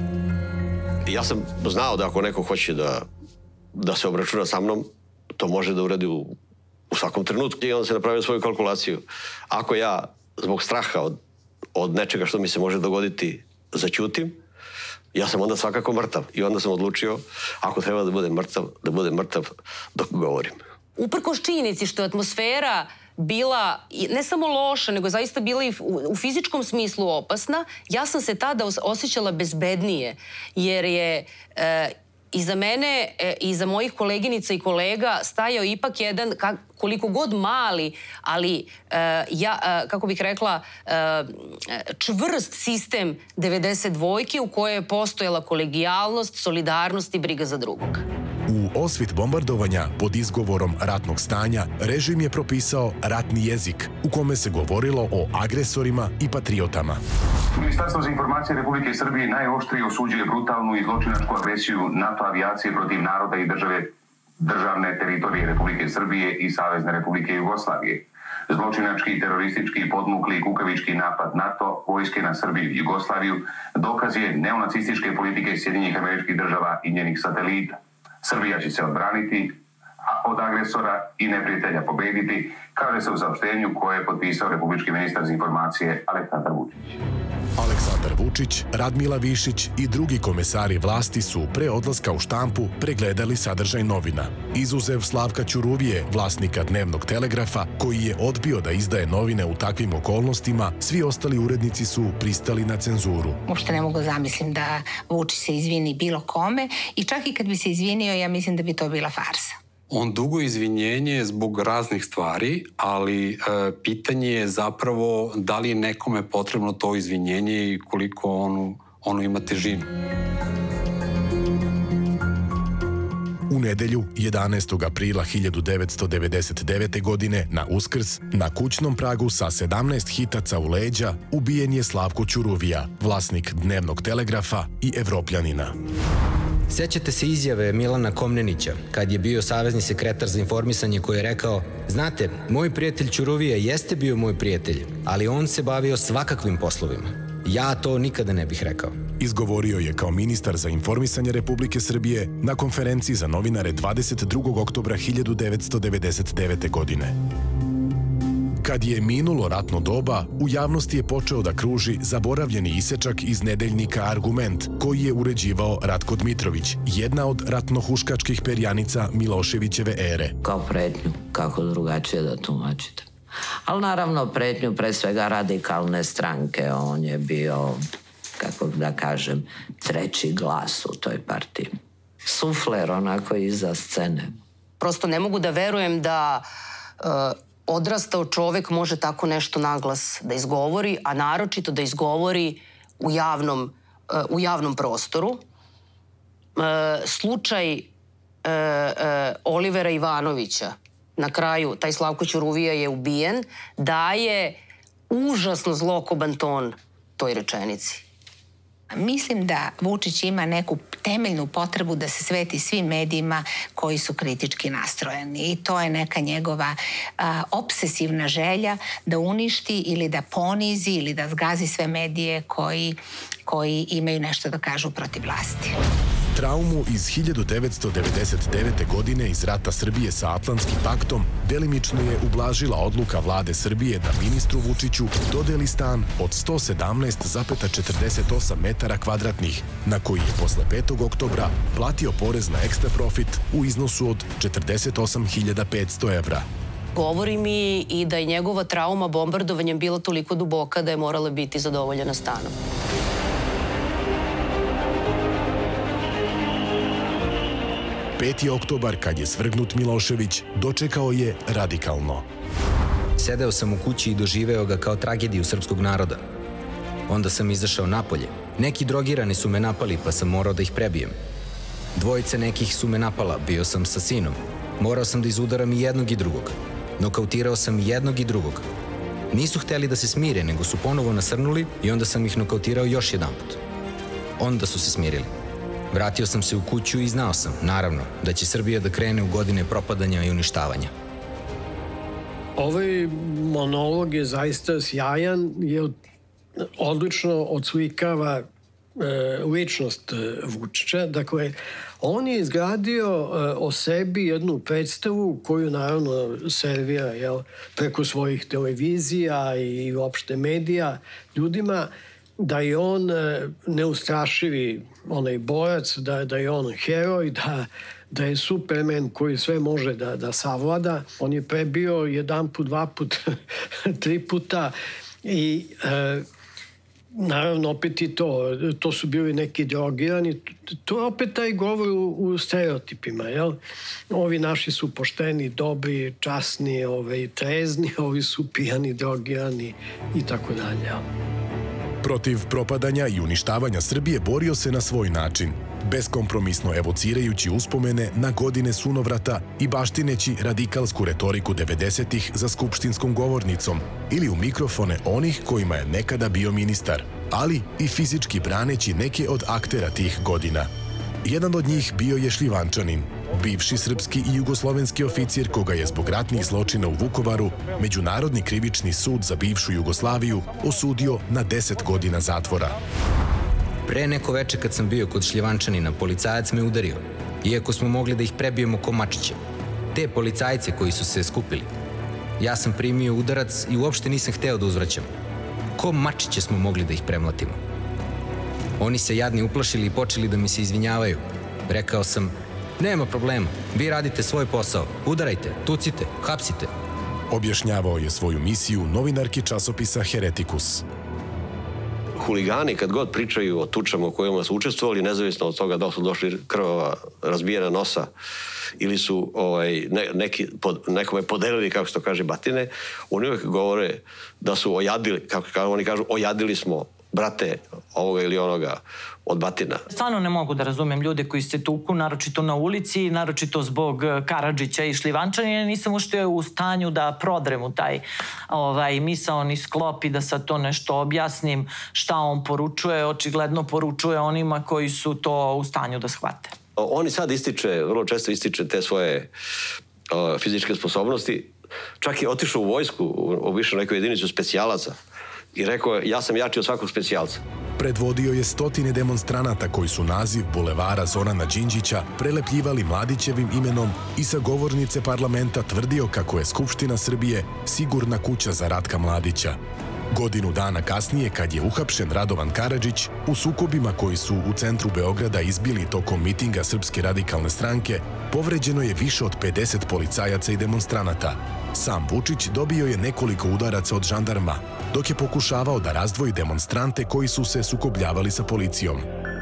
Ja sam znao da ako neko hoće da, da se obračuna sa mnom, to može da uradi u, u svakom trenutku i onda se napravio svoju kalkulaciju. Ako ja zbog straha od, od nečega što mi se može dogoditi zaćutim, ja sam onda svakako mrtav i onda sam odlučio ako treba da budem mrtav, da budem mrtav dok govorim. Uprkos činjenici što je atmosfera bila ne samo loša, nego zaista bila i u fizičkom smislu opasna, ja sam se tada osjećala bezbednije, jer je i za mene i za mojih koleginica i kolega stajao ipak jedan, koliko god mali, ali, ja, kako bih rekla, čvrst sistem devedeset dvojke u kojoj je postojala kolegijalnost, solidarnost i briga za drugog. U osvit bombardovanja pod izgovorom ratnog stanja režim je propisao ratni jezik u kome se govorilo o agresorima i patriotama. Ministarstvo za informacije Republike Srbije najoštrije osuđuje brutalnu i zločinačku agresiju NATO avijacije protiv naroda i države državne teritorije Republike Srbije i Savezne Republike Jugoslavije. Zločinački, teroristički, podmukli i kukavički napad NATO vojske na Srbiju i Jugoslaviju dokaz je neonacističke politike Sjedinjenih Američkih Država i njenih satelita. Srbija će se odbraniti od agresora i neprijatelja pobediti, kaže se u saopštenju koje je potpisao republički ministar za informacije Aleksandar Vučić. Aleksandar Vučić, Radmila Višić i drugi komesari vlasti su pre odlaska u štampu pregledali sadržaj novina. Izuzev Slavka Ćuruvije, vlasnika Dnevnog telegrafa, koji je odbio da izdaje novine u takvim okolnostima, svi ostali urednici su pristali na cenzuru. Uopšte ne mogu zamislim da Vučić se izvini bilo kome i čak i kad bi se izvinio, ja mislim da bi to bila farsa. On dugo izvinjenje zbog raznih stvari, ali e, pitanje je zapravo da li je nekome potrebno to izvinjenje i koliko ono, ono ima težinu. U nedelju, jedanaestog aprila hiljadu devetsto devedeset devete. godine, na Uskrs, na kućnom pragu sa sedamnaest hitaca u leđa, ubijen je Slavko Ćuruvija, vlasnik Dnevnog telegrafa i Evropljanina. Sjećate se izjave Milana Komnenića, kad je bio savezni sekretar za informisanje, koji je rekao: znate, moj prijatelj Ćuruvija jeste bio moj prijatelj, ali on se bavio svakakvim poslovima. Ja to nikada ne bih rekao. Izgovorio je kao ministar za informisanje Republike Srbije na konferenciji za novinare dvadeset drugog oktobra hiljadu devetsto devedeset devete. godine. Kad je minulo ratno doba, u javnosti je počeo da kruži zaboravljeni isečak iz nedeljnika Argument, koji je uređivao Ratko Dmitrović, jedna od ratnohuškačkih perjanica Miloševićeve ere. Kao pretnju, kako drugačije da tumačite. Ali naravno pretnju pre svega radikalne stranke. On je bio, kako da kažem, treći glas u toj partiji. Sufler onako iza scene. Prosto ne mogu da verujem da odrastao čovek može tako nešto naglas da izgovori, a naročito da izgovori u javnom, u javnom prostoru. Slučaj Olivera Ivanovića, na kraju taj Slavko Ćuruvija je ubijen, daje užasno zlokoban ton toj rečenici. Mislim da Vučić ima neku temeljnu potrebu da se sveti svim medijima koji su kritički nastrojeni. I to je neka njegova a, obsesivna želja da uništi ili da ponizi ili da zgazi sve medije koji, koji imaju nešto da kažu protiv vlasti. Traumu iz hiljadu devetsto devedeset devete. godine iz rata Srbije sa Atlantskim paktom delimično je ublažila odluka vlade Srbije da ministru Vučiću dodeli stan od sto sedamnaest zarez četrdeset osam metara kvadratnih, na koji je posle petog oktobra platio porez na ekstra profit u iznosu od četrdeset osam hiljada petsto evra. Govori mi i da je njegova trauma bombardovanjem bila toliko duboka da je morala biti zadovoljena stanom. peti oktobar, kad je svrgnut Milošević, dočekao je radikalno. Sedeo sam u kući i doživeo ga kao tragediju srpskog naroda. Onda sam izašao napolje. Neki drogirani su me napali, pa sam morao da ih prebijem. Dvojice nekih su me napala, bio sam sa sinom. Morao sam da izudaram i jednog i drugog. Nokautirao sam i jednog i drugog. Nisu hteli da se smire, nego su ponovo nasrnuli i onda sam ih nokautirao još jedan put. Onda su se smirili. Vratio sam se u kuću i znao sam, naravno, da će Srbija da krene u godine propadanja i uništavanja. Ovaj monolog je zaista sjajan, je odlično odslikava e, ličnost Vučića. Dakle, on je izgradio e, o sebi jednu predstavu koju naravno servira jel, preko svojih televizija i uopšte medija ljudima da je on neustrašivi onaj borac, da, da je on heroj, da, da je Superman koji sve može da, da savlada. On je prebio jedan put, dva put, tri puta i e, naravno opet i to, to su bili neki drogirani. To je opet taj govor u, u stereotipima, jel? Ovi naši su pošteni, dobri, časni, ove, trezni, ovi su pijani, drogirani i tako dalje, jel? Protiv propadanja i uništavanja Srbije borio se na svoj način, beskompromisno evocirajući uspomene na godine sunovrata i baštineći radikalsku retoriku devedesetih za skupštinskom govornicom ili u mikrofone onih kojima je nekada bio ministar, ali i fizički braneći neke od aktera tih godina. Jedan od njih bio je Šljivančanin, bivši srpski i jugoslovenski oficir koga je zbog ratnih zločina u Vukovaru Međunarodni krivični sud za bivšu Jugoslaviju osudio na deset godina zatvora. Pre neko veče kad sam bio kod Šljivančanina, policajac me udario, iako smo mogli da ih prebijemo ko mačiće. Te policajce koji su se skupili. Ja sam primio udarac i uopšte nisam hteo da uzvraćam. Ko mačiće smo mogli da ih premlatimo. Oni se jadni uplašili i počeli da mi se izvinjavaju. Rekao sam, nema problema, vi radite svoj posao, udarajte, tucite, hapsite. Objašnjavao je svoju misiju novinarki časopisa Heretikus. Huligani kad god pričaju o tučama u kojima su učestvovali, nezavisno od toga da su došli krvava razbijena nosa ili su ovaj, ne, neki, pod, nekome podelili, kako se to kaže, batine, oni uvijek govore da su ojadili, kako, kako oni kažu, ojadili smo brate ovoga ili onoga od batina. Stvarno ne mogu da razumem ljude koji se tuku, naročito na ulici, naročito zbog Karadžića i Šljivančanina. Nisam ušte u stanju da prodrem u taj ovaj, misaoni sklop i da sad to nešto objasnim šta on poručuje. Očigledno poručuje onima koji su to u stanju da shvate. Oni sad ističe, vrlo često ističe te svoje uh, fizičke sposobnosti. Čak je otišao u vojsku, obišao neku jedinicu specijalaca i rekao je, ja sam jači od svakog specijalca. Predvodio je stotine demonstranata koji su naziv bulevara Zorana Đinđića prelepljivali Mladićevim imenom i sa govornice parlamenta tvrdio kako je Skupština Srbije sigurna kuća za Ratka Mladića. Godinu dana kasnije, kad je uhapšen Radovan Karadžić, u sukobima koji su u centru Beograda izbili tokom mitinga Srpske radikalne stranke, povređeno je više od pedeset policajaca i demonstranata. Sam Vučić dobio je nekoliko udaraca od žandarma, dok je pokušavao da razdvoji demonstrante koji su se sukobljavali sa policijom.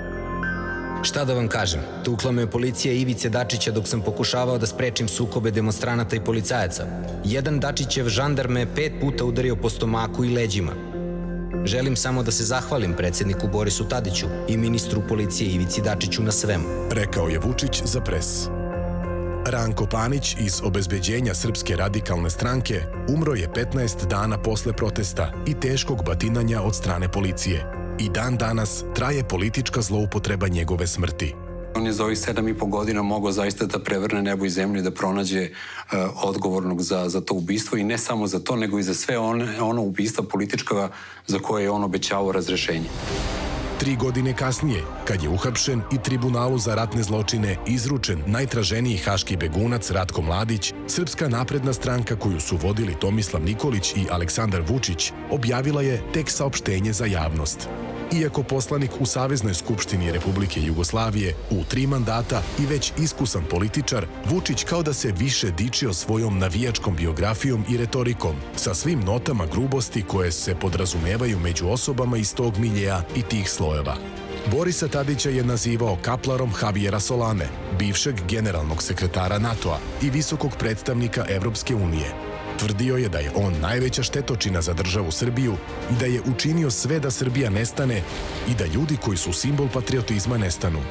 Šta da vam kažem, tukla me policija Ivice Dačića dok sam pokušavao da sprečim sukobe demonstranata i policajaca. Jedan Dačićev žandar me pet puta udario po stomaku i leđima. Želim samo da se zahvalim predsjedniku Borisu Tadiću i ministru policije Ivici Dačiću na svemu, rekao je Vučić za Pres. Ranko Panić iz obezbeđenja Srpske radikalne stranke umro je petnaest dana posle protesta i teškog batinanja od strane policije. I dan danas traje politička zloupotreba njegove smrti. On je za ovih sedam i po godina mogao zaista da prevrne nebo i zemlju i da pronađe uh, odgovornog za, za to ubistvo i ne samo za to, nego i za sve one, ono ubistva politička za koje je on obećavao razrešenje. Tri godine kasnije, kad je uhapšen i Tribunalu za ratne zločine izručen najtraženiji haški begunac Ratko Mladić, Srpska napredna stranka koju su vodili Tomislav Nikolić i Aleksandar Vučić objavila je tek saopštenje za javnost. Iako poslanik u Saveznoj skupštini Republike Jugoslavije u tri mandata i već iskusan političar, Vučić kao da se više dičio svojom navijačkom biografijom i retorikom, sa svim notama grubosti koje se podrazumevaju među osobama iz tog miljeja i tih slojeva. Borisa Tadića je nazivao kaplarom Javiera Solane, bivšeg generalnog sekretara NATO-a i visokog predstavnika Evropske unije. Tvrdio je da je on najveća štetočina za državu Srbiju i da je učinio sve da Srbija nestane i da ljudi koji su simbol patriotizma nestanu.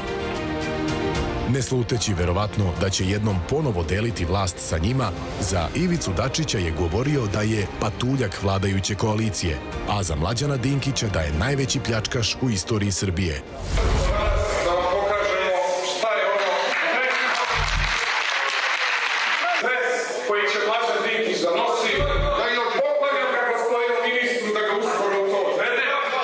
Ne sluteći verovatno da će jednom ponovo deliti vlast sa njima, za Ivicu Dačića je govorio da je patuljak vladajuće koalicije, a za Mlađana Dinkića da je najveći pljačkaš u istoriji Srbije. Da vam pokažemo šta je ono dres koji će Mlađan Dinkić da nosi, da još poklanjam kako stoji ministru da ga uskoro u to odvede.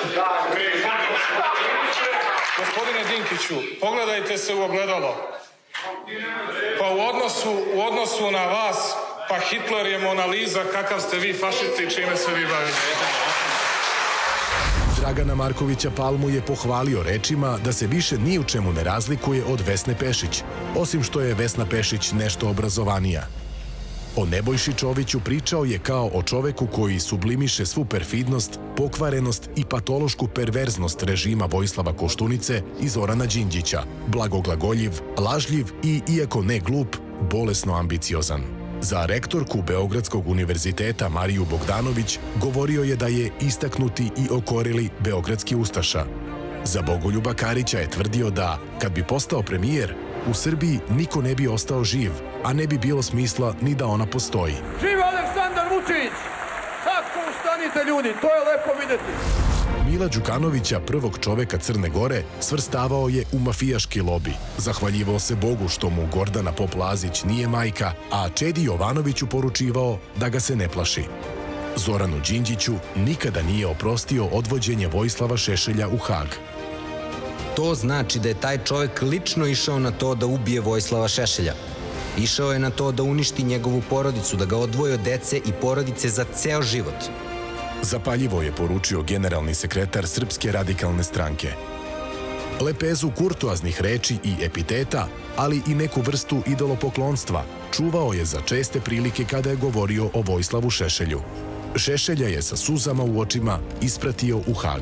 Gospodine Dinkiću, pogledajte se u ogledalo. Pa u odnosu, u odnosu na vas, pa Hitler je Mona Lisa, kakav ste vi fašisti i čime se vi bavite. Dragana Markovića Palmu je pohvalio rečima da se više ni u čemu ne razlikuje od Vesne Pešić, osim što je Vesna Pešić nešto obrazovanija. O Nebojši Čoviću pričao je kao o čoveku koji sublimiše svu perfidnost, pokvarenost i patološku perverznost režima Vojislava Koštunice i Zorana Đinđića, blagoglagoljiv, lažljiv i, iako ne glup, bolesno ambiciozan. Za rektorku Beogradskog univerziteta Mariju Bogdanović govorio je da je istaknuti i okorili beogradski ustaša. Za Bogoljuba Karića je tvrdio da, kad bi postao premijer, u Srbiji niko ne bi ostao živ, a ne bi bilo smisla ni da ona postoji. Živ Aleksandar Vučić! Tako ustanite ljudi, to je lepo videti. Mila Đukanovića, prvog čoveka Crne Gore, svrstavao je u mafijaški lobi. Zahvaljivao se Bogu što mu Gordana Pop-Lazić nije majka, a Čedi Jovanoviću poručivao da ga se ne plaši. Zoranu Đinđiću nikada nije oprostio odvođenje Vojislava Šešelja u Hag. To znači da je taj čovek lično išao na to da ubije Vojislava Šešelja. Išao je na to da uništi njegovu porodicu, da ga odvoji od dece i porodice za ceo život. Zapaljivo je poručio generalni sekretar Srpske radikalne stranke. Lepezu kurtoaznih reči i epiteta, ali i neku vrstu idolopoklonstva, čuvao je za česte prilike kada je govorio o Vojislavu Šešelju. Šešelja je sa suzama u očima ispratio u Hag.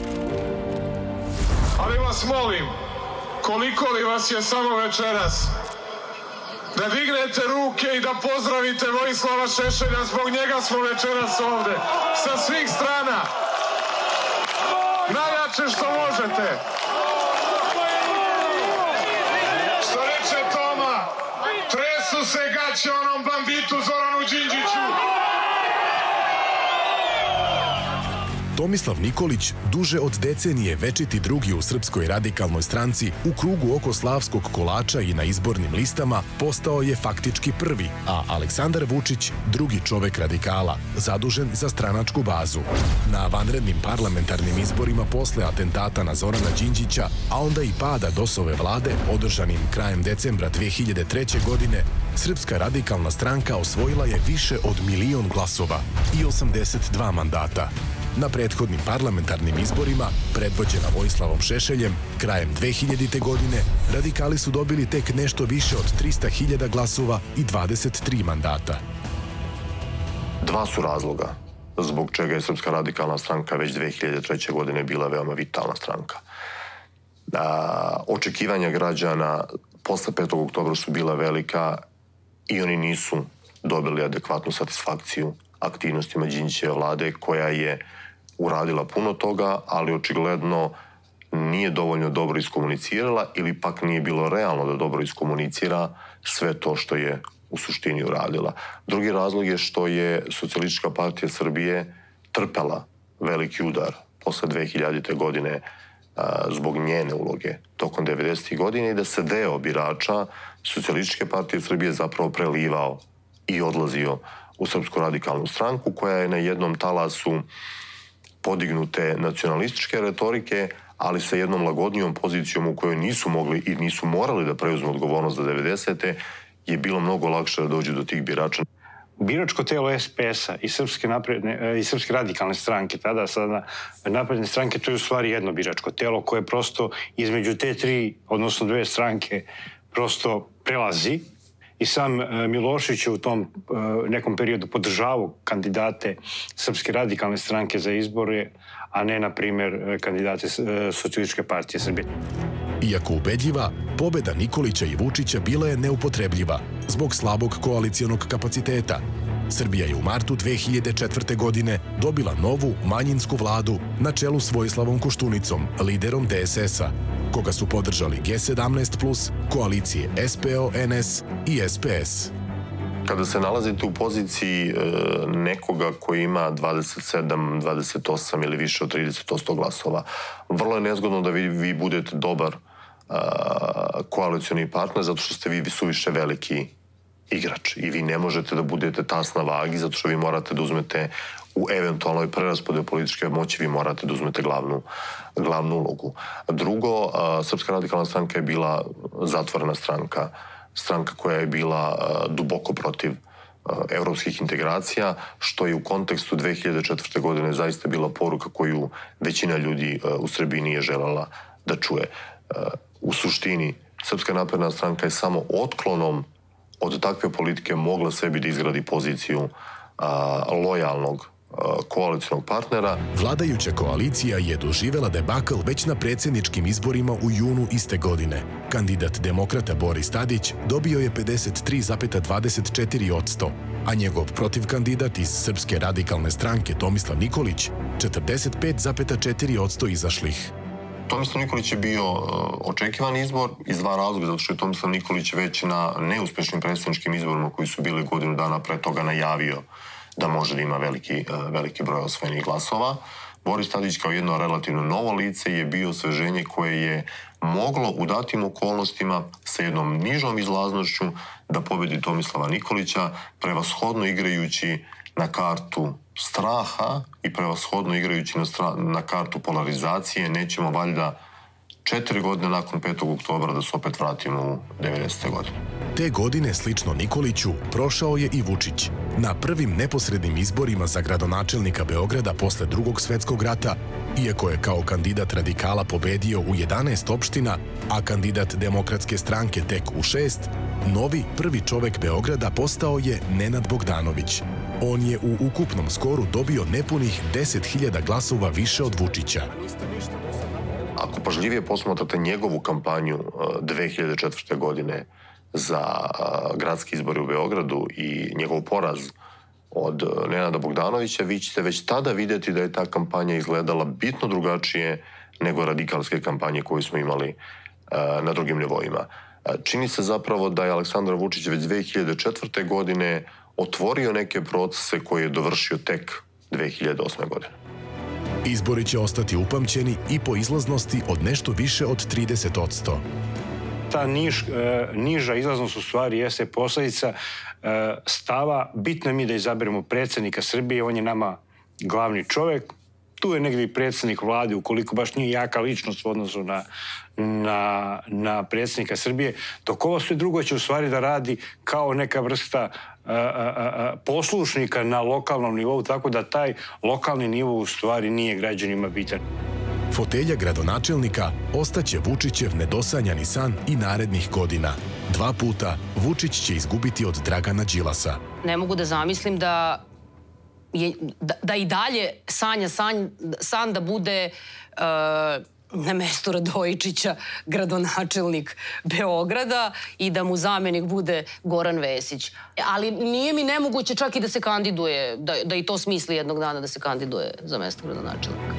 Ali vas molim, koliko li vas je samo večeras, da dignete ruke i da pozdravite Vojislava Šešelja, zbog njega smo večeras ovde, sa svih strana. Najjače što možete. Što reče Toma, tresu se gaće onom banditu Zoranu Đinđiću. Tomislav Nikolić, duže od decenije večiti drugi u Srpskoj radikalnoj stranci, u krugu oko slavskog kolača i na izbornim listama, postao je faktički prvi, a Aleksandar Vučić drugi čovek radikala, zadužen za stranačku bazu. Na vanrednim parlamentarnim izborima posle atentata na Zorana Đinđića, a onda i pada DOS-ove vlade, održanim krajem decembra dve hiljade treće. godine, Srpska radikalna stranka osvojila je više od milion glasova i osamdeset dva mandata. Na prethodnim parlamentarnim izborima, predvođena Vojislavom Šešeljem, krajem dve hiljadite. godine, radikali su dobili tek nešto više od trista hiljada glasova i dvadeset tri mandata. Dva su razloga zbog čega je Srpska radikalna stranka već dve hiljade treće. godine bila veoma vitalna stranka. A, očekivanja građana posle petog oktobra su bila velika i oni nisu dobili adekvatnu satisfakciju aktivnostima Đinđićeve vlade, koja je uradila puno toga, ali očigledno nije dovoljno dobro iskomunicirala ili pak nije bilo realno da dobro iskomunicira sve to što je u suštini uradila. Drugi razlog je što je Socijalistička partija Srbije trpela veliki udar posle dve hiljadite. godine zbog njene uloge tokom devedesetih. godina i da se deo birača Socijalističke partije Srbije zapravo prelivao i odlazio u Srpsku radikalnu stranku, koja je na jednom talasu podignute nacionalističke retorike, ali sa jednom lagodnijom pozicijom u kojoj nisu mogli i nisu morali da preuzmu odgovornost za devedesete. je bilo mnogo lakše da dođu do tih birača. Biračko telo es pe es-a i Srpske, napredne, i Srpske radikalne stranke, tada sada napredne stranke, to je u stvari jedno biračko telo koje prosto između te tri, odnosno dve stranke, prosto prelazi. I sam Milošević je u tom nekom periodu podržavao kandidate Srpske radikalne stranke za izbore, a ne, na primjer, kandidate Socijalističke partije Srbije. Iako ubedljiva, pobeda Nikolića i Vučića bila je neupotrebljiva zbog slabog koalicijonog kapaciteta. Srbija je u martu dve hiljade četvrte. godine dobila novu manjinsku vladu na čelu s Vojislavom Koštunicom, liderom de es es-a, koga su podržali ge sedamnaest plus, koalicije es pe o en es i es pe es. Kada se nalazite u poziciji nekoga koji ima dvadeset sedam, dvadeset osam ili više od trideset posto glasova, vrlo je nezgodno da vi, vi budete dobar koalicioni partner, zato što ste vi suviše veliki igrač i vi ne možete da budete tas na vagi, zato što vi morate da uzmete u eventualnoj preraspodeli političke moći, vi morate da uzmete glavnu, glavnu ulogu. Drugo, Srpska radikalna stranka je bila zatvorena stranka, stranka koja je bila duboko protiv evropskih integracija, što je u kontekstu dve hiljade četvrte. godine zaista bila poruka koju većina ljudi u Srbiji nije želela da čuje. U suštini, Srpska napredna stranka je samo otklonom od takve politike mogla sebi da izgradi poziciju lojalnog koalicijnog partnera. Vladajuća koalicija je doživela debakl već na predsjedničkim izborima u junu iste godine. Kandidat demokrata Boris Tadić dobio je pedeset tri zarez dvadeset četiri posto, a njegov protivkandidat iz Srpske radikalne stranke Tomislav Nikolić četrdeset pet zarez četiri posto izašlih. Tomislav Nikolić je bio očekivan izbor iz dva razloga, zato što je Tomislav Nikolić već na neuspešnim predsjedničkim izborima koji su bili godinu dana pre toga najavio da može da ima veliki, veliki broj osvojenih glasova. Boris Tadić kao jedno relativno novo lice je bio osveženje koje je moglo u datim okolnostima sa jednom nižom izlaznošću da pobedi Tomislava Nikolića, prevashodno igrajući na kartu straha i prevashodno igrajući na, stra... na kartu polarizacije. Nećemo valjda četiri godine nakon petog oktobra da se opet vratimo u devedesete. godine. Te godine, slično Nikoliću, prošao je i Vučić. Na prvim neposrednim izborima za gradonačelnika Beograda posle Drugog svetskog rata, iako je kao kandidat radikala pobedio u jedanaest opština, a kandidat Demokratske stranke tek u šest, novi prvi čovek Beograda postao je Nenad Bogdanović. On je u ukupnom skoru dobio nepunih deset hiljada glasova više od Vučića. Ako pažljivije posmatrate njegovu kampanju dve hiljade četvrte. godine za gradski izbori u Beogradu i njegov poraz od Nenada Bogdanovića, vi ćete već tada vidjeti da je ta kampanja izgledala bitno drugačije nego radikalske kampanje koje smo imali na drugim nivoima. Čini se zapravo da je Aleksandar Vučić već dve hiljade četvrte. godine otvorio neke procese koje je dovršio tek dve hiljade osme. godine. Izbori će ostati upamćeni i po izlaznosti od nešto više od trideset posto. Ta niž, e, niža izlaznost u stvari jeste posledica e, stava bitno mi da izaberemo predsjednika Srbije, on je nama glavni čovjek, tu je negdje i predsjednik vlade, ukoliko baš nije jaka ličnost u odnosu na, na, na predsjednika Srbije, dok ovo sve drugo će u stvari da radi kao neka vrsta a, a, a, poslušnika na lokalnom nivou, tako da taj lokalni nivo u stvari nije građanima bitan. Fotelja gradonačelnika ostaće Vučićev nedosanjani san i narednih godina. Dva puta Vučić će izgubiti od Dragana Đilasa. Ne mogu da zamislim da Je, da, da i dalje sanja san, san da bude uh, na mesto Radojičića gradonačelnik Beograda i da mu zamenik bude Goran Vesić. Ali nije mi nemoguće čak i da se kandiduje, da, da i to smisli jednog dana da se kandiduje za mesto gradonačelnika.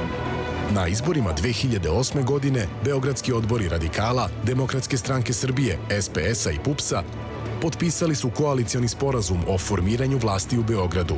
Na izborima dve hiljade osme. godine beogradski odbori radikala, Demokratske stranke Srbije, S P S-a i P U P S-a potpisali su koalicioni sporazum o formiranju vlasti u Beogradu.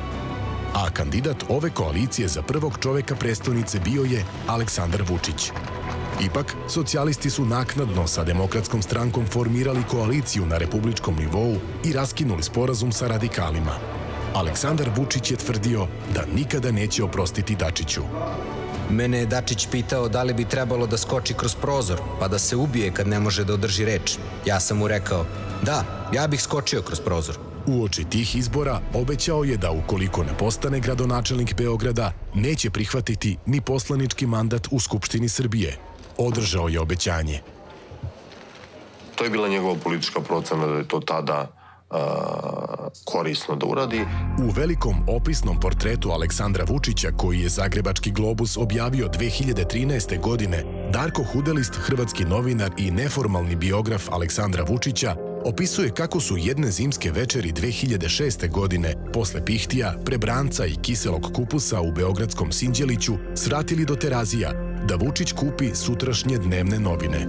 A kandidat ove koalicije za prvog čoveka prestonice bio je Aleksandar Vučić. Ipak, socijalisti su naknadno sa Demokratskom strankom formirali koaliciju na republičkom nivou i raskinuli sporazum sa radikalima. Aleksandar Vučić je tvrdio da nikada neće oprostiti Dačiću. Mene je Dačić pitao da li bi trebalo da skoči kroz prozor, pa da se ubije kad ne može da održi reč. Ja sam mu rekao, da, ja bih skočio kroz prozor. Uoči tih izbora obećao je da ukoliko ne postane gradonačelnik Beograda, neće prihvatiti ni poslanički mandat u Skupštini Srbije. Održao je obećanje. To je bila njegova politička procena da je to tada uh, korisno da uradi. U velikom opisnom portretu Aleksandra Vučića, koji je Zagrebački Globus objavio dve hiljade trinaeste. godine, Darko Hudelist, hrvatski novinar i neformalni biograf Aleksandra Vučića, opisuje kako su jedne zimske večeri dve hiljade šeste. godine, posle pihtija, prebranca i kiselog kupusa u beogradskom Sinđeliću, svratili do Terazija da Vučić kupi sutrašnje dnevne novine.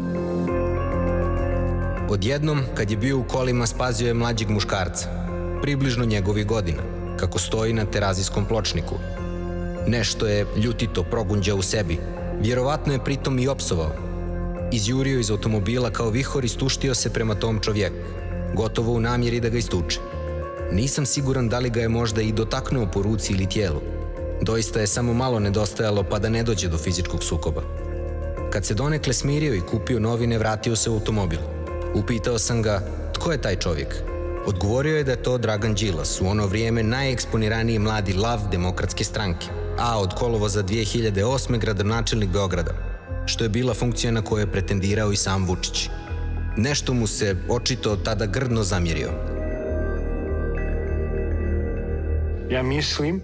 Odjednom, kad je bio u kolima, spazio je mlađeg muškarca, približno njegovih godina, kako stoji na terazijskom pločniku. Nešto je ljutito progunđao u sebi, vjerovatno je pritom i opsovao. Izjurio iz automobila kao vihor i stuštio se prema tom čovjeku, gotovo u namjeri da ga istuče. Nisam siguran da li ga je možda i dotaknuo po ruci ili tijelu. Doista je samo malo nedostajalo pa da ne dođe do fizičkog sukoba. Kad se donekle smirio i kupio novine, vratio se u automobil. Upitao sam ga, tko je taj čovjek? Odgovorio je da je to Dragan Đilas, u ono vrijeme najeksponiraniji mladi lav Demokratske stranke, a od kolovoza dvije hiljade osme gradonačelnik Beograda, što je bila funkcija na koju je pretendirao i sam Vučić. Nešto mu se očito tada grdno zamjerio. Ja mislim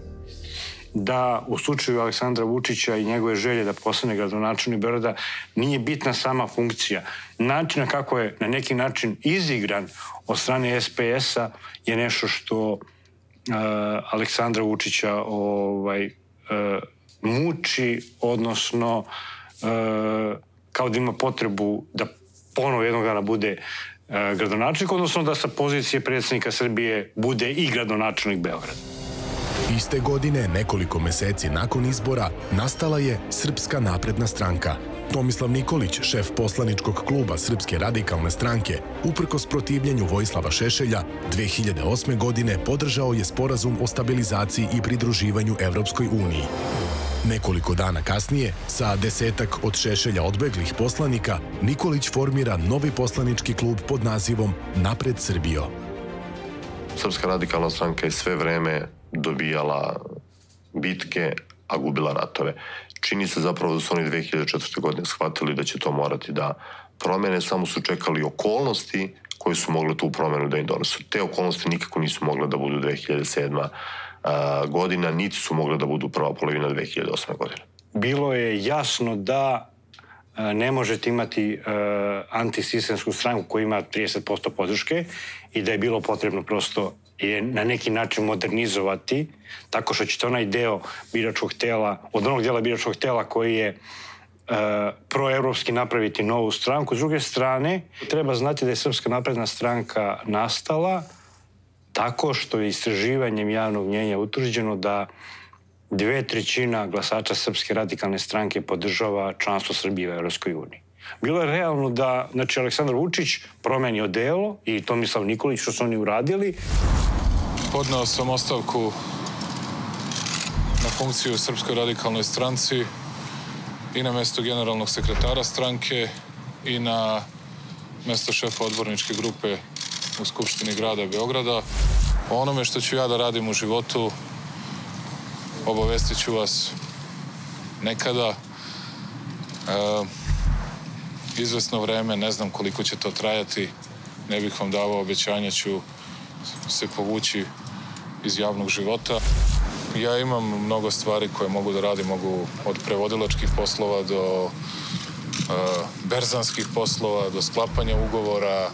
da u slučaju Aleksandra Vučića i njegove želje da postane gradonačelnik Beograda nije bitna sama funkcija. Način kako je na neki način izigran od strane S P S-a je nešto što uh, Aleksandra Vučića ovaj, uh, muči, odnosno uh, kao da ima potrebu da ponovo jednog dana bude uh, gradonačelnik, odnosno da sa pozicije predsjednika Srbije bude i gradonačelnik Beograda. Iste godine, nekoliko meseci nakon izbora, nastala je Srpska napredna stranka. Tomislav Nikolić, šef poslaničkog kluba Srpske radikalne stranke, uprkos protivljenju Vojislava Šešelja, dve hiljade osme godine podržao je sporazum o stabilizaciji i pridruživanju Evropskoj uniji. Nekoliko dana kasnije, sa desetak od Šešelja odbeglih poslanika, Nikolić formira novi poslanički klub pod nazivom Napred Srbijo. Srpska radikalna stranka je sve vreme dobijala bitke, a gubila ratove. Čini se zapravo da su oni dve hiljade četvrte. godine shvatili da će to morati da promene, samo su čekali okolnosti koje su mogle tu promenu da im donesu. Te okolnosti nikako nisu mogle da budu dve hiljade sedma. godina, niti su mogle da budu prva polovina dve hiljade osme. godine. Bilo je jasno da ne možete imati uh, antisistemsku stranku koja ima trideset posto podrške i da je bilo potrebno prosto je na neki način modernizovati tako što ćete onaj deo biračkog tela, od onog dela biračkog tela koji je uh, proevropski napraviti novu stranku. S druge strane, treba znati da je Srpska napredna stranka nastala tako što je istraživanjem javnog mnjenja utvrđeno da dve trećina glasača Srpske radikalne stranke podržava članstvo Srbije u Evropskoj uniji. Bilo je realno da, znači, Aleksandar Vučić promeni odelo i Tomislav Nikolić, što su oni uradili. Podneo sam ostavku na funkciju u Srpskoj radikalnoj stranci i na mesto generalnog sekretara stranke i na mesto šefa odborničke grupe u Skupštini grada Beograda. O onome što ću ja da radim u životu obavestit ću vas nekada. E, izvesno vreme, ne znam koliko će to trajati, ne bih vam davao obećanja, ću se povući iz javnog života. Ja imam mnogo stvari koje mogu da radim, mogu od prevodilačkih poslova do e, berzanskih poslova, do sklapanja ugovora,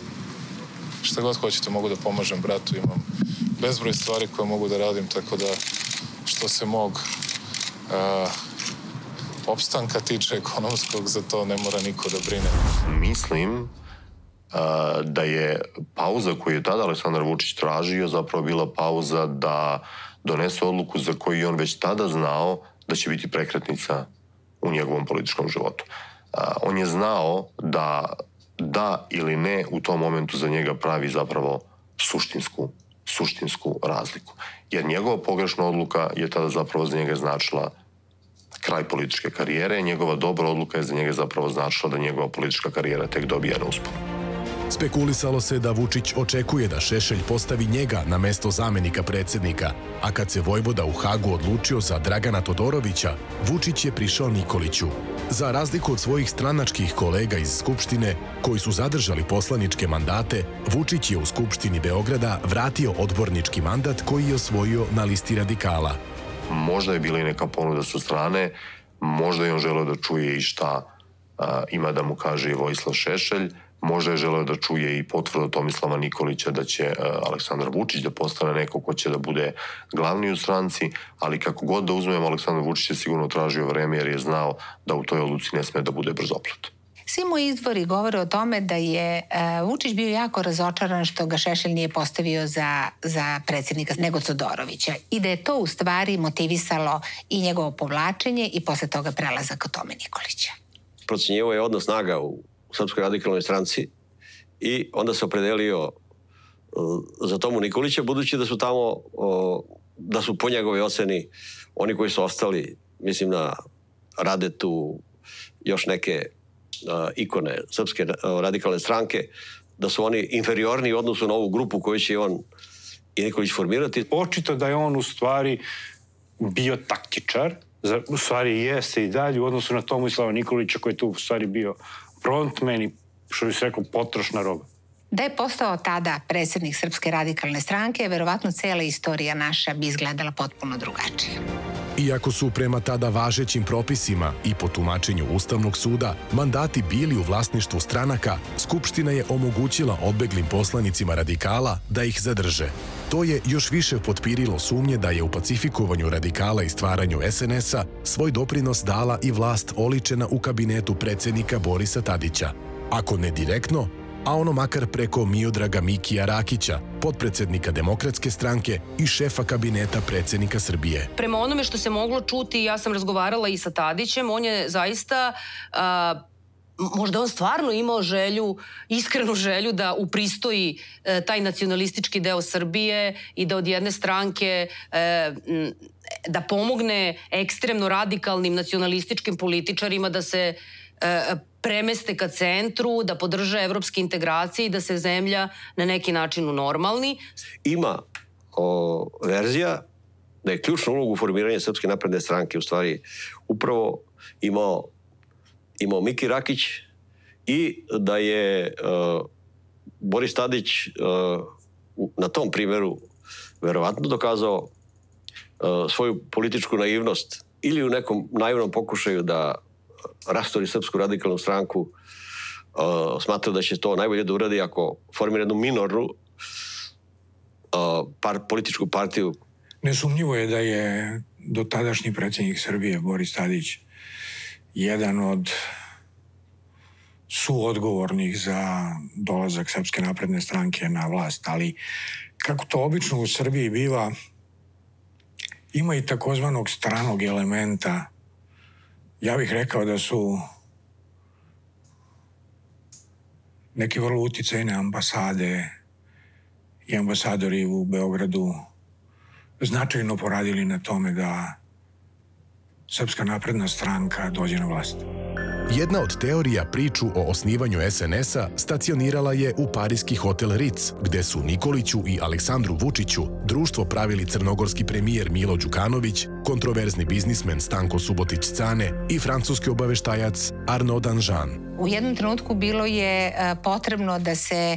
šta god hoćete, mogu da pomažem bratu, imam bezbroj stvari koje mogu da radim, tako da što se mog uh, opstanka tiče ekonomskog, za to ne mora niko da brine. Mislim uh, da je pauza koju je tada Aleksandar Vučić tražio zapravo bila pauza da donese odluku za koju je on već tada znao da će biti prekretnica u njegovom političkom životu. Uh, on je znao da da ili ne u tom momentu za njega pravi zapravo suštinsku suštinsku razliku. Jer njegova pogrešna odluka je tada zapravo za njega značila kraj političke karijere, njegova dobra odluka je za njega zapravo značila da njegova politička karijera tek dobija na uspon. Spekulisalo se da Vučić očekuje da Šešelj postavi njega na mesto zamenika predsjednika, a kad se Vojvoda u Hagu odlučio za Dragana Todorovića, Vučić je prišao Nikoliću. Za razliku od svojih stranačkih kolega iz Skupštine, koji su zadržali poslaničke mandate, Vučić je u Skupštini Beograda vratio odbornički mandat koji je osvojio na listi radikala. Možda je bila i neka ponuda sa strane, možda je on želeo da čuje i šta a, ima da mu kaže i Vojislav Šešelj, možda je želeo da čuje i potvrdu Tomislava Nikolića da će Aleksandar Vučić da postane neko ko će da bude glavni u stranci, ali kako god da uzmemo, Aleksandar Vučić je sigurno tražio vreme jer je znao da u toj odluci ne sme da bude brzoplet. Svi moji izvori govore o tome da je uh, Vučić bio jako razočaran što ga Šešelj nije postavio za, za predsjednika nego Todorovića i da je to u stvari motivisalo i njegovo povlačenje i posle toga prelazak od Tome Nikolića. Procenjivo je odnos snaga u Srpskoj radikalnoj stranci i onda se opredelio uh, za Tomu Nikolića, budući da su tamo, uh, da su po njegovoj oceni oni koji su ostali, mislim na Radetu, još neke uh, ikone Srpske radikalne stranke, da su oni inferiorni u odnosu na ovu grupu koju će on i Nikolić formirati. Očito da je on u stvari bio taktičar, u stvari jeste i dalje u odnosu na Tomislava Nikolića koji je tu u stvari bio frontman i, što bi se rekao, potrošna roba. Da je postao tada predsjednik Srpske radikalne stranke, verovatno cela istorija naša bi izgledala potpuno drugačije. Iako su prema tada važećim propisima i po tumačenju Ustavnog suda mandati bili u vlasništvu stranaka, Skupština je omogućila odbeglim poslanicima radikala da ih zadrže. To je još više potpirilo sumnje da je u pacifikovanju radikala i stvaranju es en es a svoj doprinos dala i vlast oličena u kabinetu predsjednika Borisa Tadića. Ako ne direktno, a ono makar preko Miodraga Mikija Rakića, potpredsednika Demokratske stranke i šefa kabineta predsjednika Srbije. Prema onome što se moglo čuti, ja sam razgovarala i sa Tadićem, on je zaista, a, možda on stvarno imao želju, iskrenu želju da upristoji e, taj nacionalistički deo Srbije i da od jedne stranke e, da pomogne ekstremno radikalnim nacionalističkim političarima da se e, premeste ka centru, da podrže evropske integracije i da se zemlja na neki način unormalni. Ima o, verzija da je ključnu ulogu u formiranju Srpske napredne stranke u stvari upravo imao, imao Miki Rakić i da je uh, Boris Tadić uh, na tom primjeru verovatno dokazao uh, svoju političku naivnost ili u nekom naivnom pokušaju da rastori Srpsku radikalnu stranku, uh, smatrao da će to najbolje da uradi ako formira jednu minornu uh, par, političku partiju. Nesumnjivo je da je dotadašnji predsjednik Srbije Boris Tadić jedan od suodgovornih za dolazak Srpske napredne stranke na vlast, ali kako to obično u Srbiji biva, ima i takozvanog stranog elementa. Ja bih rekao da su neke vrlo uticajne ambasade i ambasadori u Beogradu značajno poradili na tome da Srpska napredna stranka dođe na vlast. Jedna od teorija priču o osnivanju es en es a stacionirala je u parijski hotel Ritz, gde su Nikoliću i Aleksandru Vučiću društvo pravili crnogorski premijer Milo Đukanović, kontroverzni biznismen Stanko Subotić-Cane i francuski obaveštajac Arnaud Danjean. U jednom trenutku bilo je potrebno da se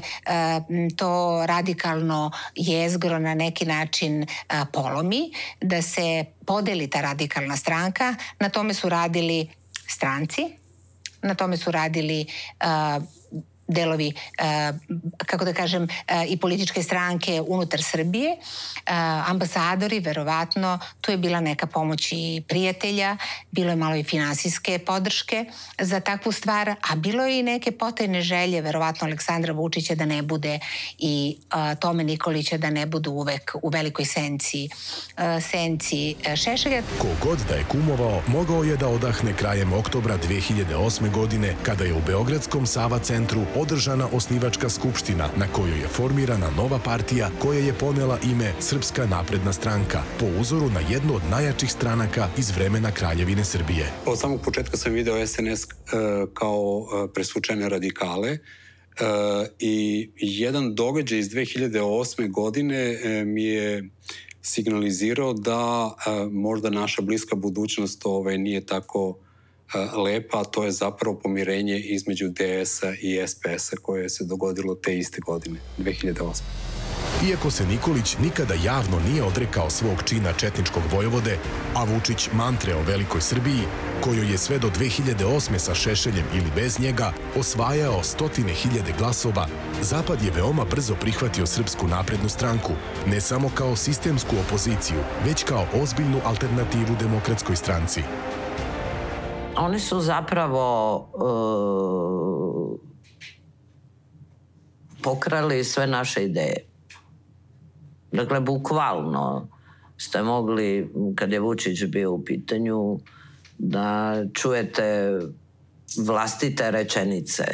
to radikalno jezgro na neki način polomi, da se podeli ta radikalna stranka. Na tome su radili stranci, na tome su radili uh, delovi, uh, kako da kažem, uh, i političke stranke unutar Srbije, uh, ambasadori, verovatno, tu je bila neka pomoć i prijatelja, bilo je malo i finansijske podrške za takvu stvar, a bilo je i neke potajne želje, verovatno Aleksandra Vučića da ne bude i uh, Tome Nikolića da ne budu uvek u velikoj senci, uh, senci uh, Šešelja. Kogod da je kumovao, mogao je da odahne krajem oktobra dve hiljade osme. godine, kada je u Beogradskom Sava centru održana osnivačka skupština na kojoj je formirana nova partija koja je ponela ime Srpska napredna stranka, po uzoru na jednu od najjačih stranaka iz vremena Kraljevine Srbije. Od samog početka sam video es en es kao presvučene radikale i jedan događaj iz dve hiljade osme. godine mi je signalizirao da možda naša bliska budućnost nije tako lepa, a to je zapravo pomirenje između de es a i es pe es a koje se dogodilo te iste godine, dve hiljade osme. Iako se Nikolić nikada javno nije odrekao svog čina četničkog vojvode, a Vučić mantre o velikoj Srbiji, kojoj je sve do dve hiljade osme. sa Šešeljem ili bez njega osvajao stotine hiljade glasova, Zapad je veoma brzo prihvatio Srpsku naprednu stranku, ne samo kao sistemsku opoziciju, već kao ozbiljnu alternativu Demokratskoj stranci. Oni su zapravo uh, pokrali sve naše ideje. Dakle, bukvalno ste mogli, kad je Vučić bio u pitanju, da čujete vlastite rečenice.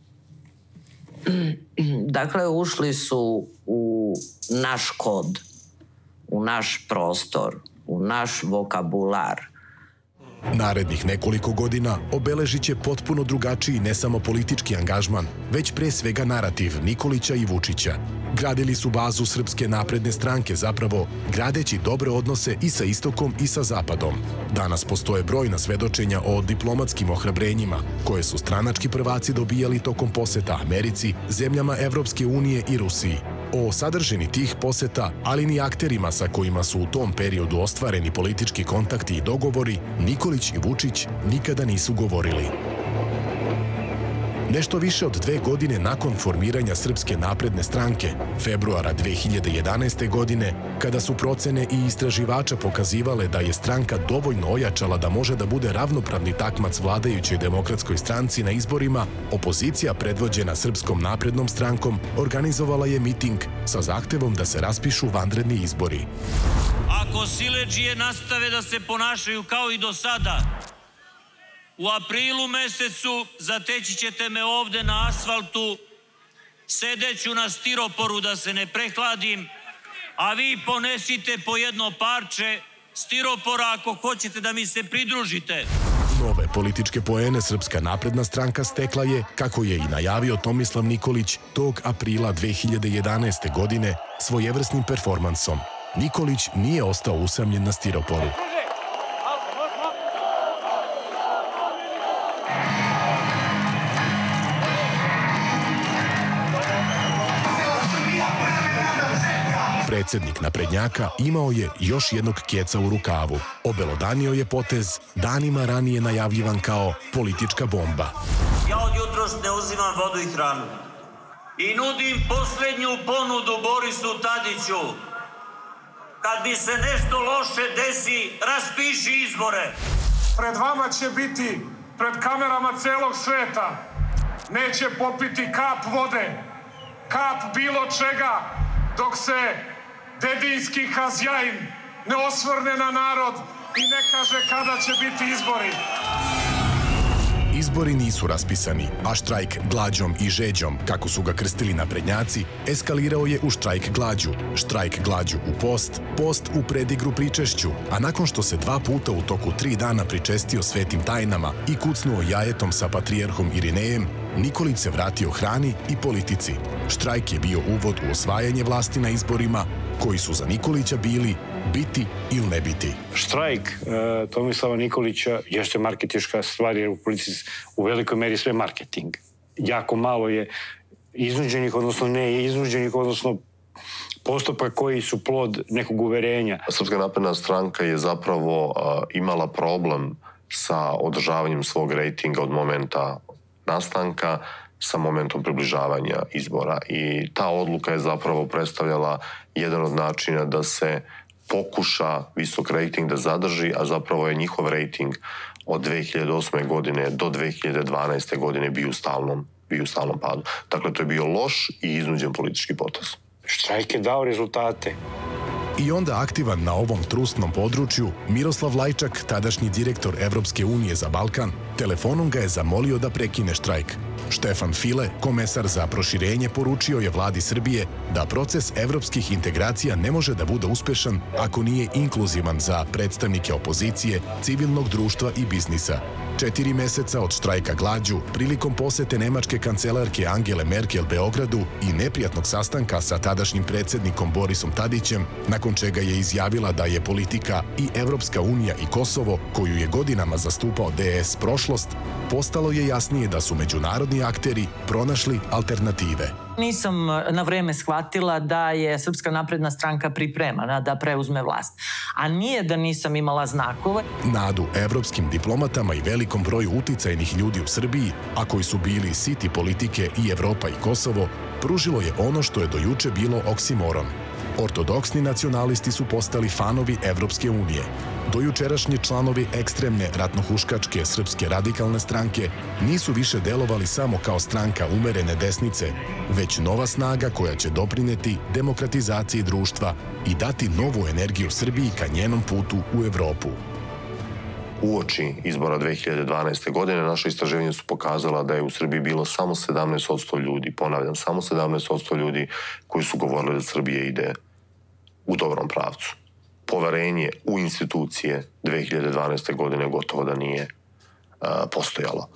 Dakle, ušli su u naš kod, u naš prostor, u naš vokabular. Narednih nekoliko godina obeležit će potpuno drugačiji ne samo politički angažman, već pre svega narativ Nikolića i Vučića. Gradili su bazu Srpske napredne stranke, zapravo gradeći dobre odnose i sa istokom i sa zapadom. Danas postoje brojna svedočenja o diplomatskim ohrabrenjima koje su stranački prvaci dobijali tokom poseta Americi, zemljama Evropske unije i Rusiji. O sadržini tih poseta, ali ni akterima sa kojima su u tom periodu ostvareni politički kontakti i dogovori, Nikolić i Vučić nikada nisu govorili. Nešto više od dve godine nakon formiranja Srpske napredne stranke, februara dve hiljade jedanaeste. godine, kada su procene i istraživača pokazivale da je stranka dovoljno ojačala da može da bude ravnopravni takmac vladajućoj demokratskoj stranci na izborima, opozicija predvođena Srpskom naprednom strankom organizovala je miting sa zahtevom da se raspišu vanredni izbori. Ako siledžije nastave da se ponašaju kao i do sada, u aprilu mesecu zateći ćete me ovde na asfaltu, sedeću na stiroporu da se ne prehladim, a vi ponesite po jedno parče stiropora ako hoćete da mi se pridružite. Nove političke poene Srpska napredna stranka stekla je, kako je i najavio Tomislav Nikolić, tog aprila dve hiljade jedanaeste. godine svojevrsnim performansom. Nikolić nije ostao usamljen na stiroporu. Predsednik naprednjaka imao je još jednog keca u rukavu. Obelodanio je potez danima ranije najavljivan kao politička bomba. Ja od jutros ne uzimam vodu i hranu. I nudim poslednju ponudu Borisu Tadiću. Kad mi se nešto loše desi, raspiši izbore. Pred vama će biti, pred kamerama celog sveta, neće popiti kap vode, kap bilo čega, dok se dedinski Hazjajin ne osvrne na narod i ne kaže kada će biti izbori. Izbori nisu raspisani, a štrajk glađom i žeđom, kako su ga krstili naprednjaci, eskalirao je u štrajk glađu, štrajk glađu u post, post u predigru pričešću, a nakon što se dva puta u toku tri dana pričestio svetim tajnama i kucnuo jajetom sa patrijarhom Irinejem, Nikolić se vratio hrani i politici. Štrajk je bio uvod u osvajanje vlasti na izborima, koji su za Nikolića bili biti ili ne biti. Štrajk uh, Tomislava Nikolića jeste marketinška stvar, jer u politici u velikoj meri sve marketing. Jako malo je iznuđenih, odnosno ne iznuđenih, odnosno postupak koji su plod nekog uverenja. Srpska napredna stranka je zapravo uh, imala problem sa održavanjem svog rejtinga od momenta nastanka sa momentom približavanja izbora. I ta odluka je zapravo predstavljala jedan od načina da se pokuša visok rejting da zadrži, a zapravo je njihov rejting od dve hiljade osme. godine do dve hiljade dvanaeste. godine bio u stalnom, bio u stalnom padu. Dakle, to je bio loš i iznuđen politički potez. Štrajk je dao rezultate. I onda aktivan na ovom trusnom području, Miroslav Lajčak, tadašnji direktor Evropske unije za Balkan, telefonom ga je zamolio da prekine štrajk. Štefan File, komesar za proširenje, poručio je vladi Srbije da proces evropskih integracija ne može da bude uspešan ako nije inkluzivan za predstavnike opozicije, civilnog društva i biznisa. Četiri meseca od štrajka glađu, prilikom posete nemačke kancelarke Angele Merkel Beogradu i neprijatnog sastanka sa tadašnjim predsednikom Borisom Tadićem, nakon čega je izjavila da je politika i Evropska unija i Kosovo, koju je godinama zastupao D S prošlost, postalo je jasnije da su međunarodni akteri pronašli alternative. Nisam na vreme shvatila da je Srpska napredna stranka pripremana da preuzme vlast. A nije da nisam imala znakove. Nadu evropskim diplomatama i velikom broju uticajnih ljudi u Srbiji, a koji su bili siti politike i Evropa i Kosovo, pružilo je ono što je do juče bilo oksimoron. Ortodoksni nacionalisti su postali fanovi Evropske unije. Dojučerašnji članovi ekstremne ratnohuškačke Srpske radikalne stranke nisu više delovali samo kao stranka umerene desnice, već nova snaga koja će doprineti demokratizaciji društva i dati novu energiju Srbiji ka njenom putu u Evropu. Uoči izbora dve hiljade dvanaeste. godine naše istraživanja su pokazala da je u Srbiji bilo samo sedamnaest posto ljudi, ponavljam, samo sedamnaest posto ljudi koji su govorili da Srbija ide u dobrom pravcu. poverenje u institucije dve hiljade dvanaeste. godine gotovo da nije postojalo.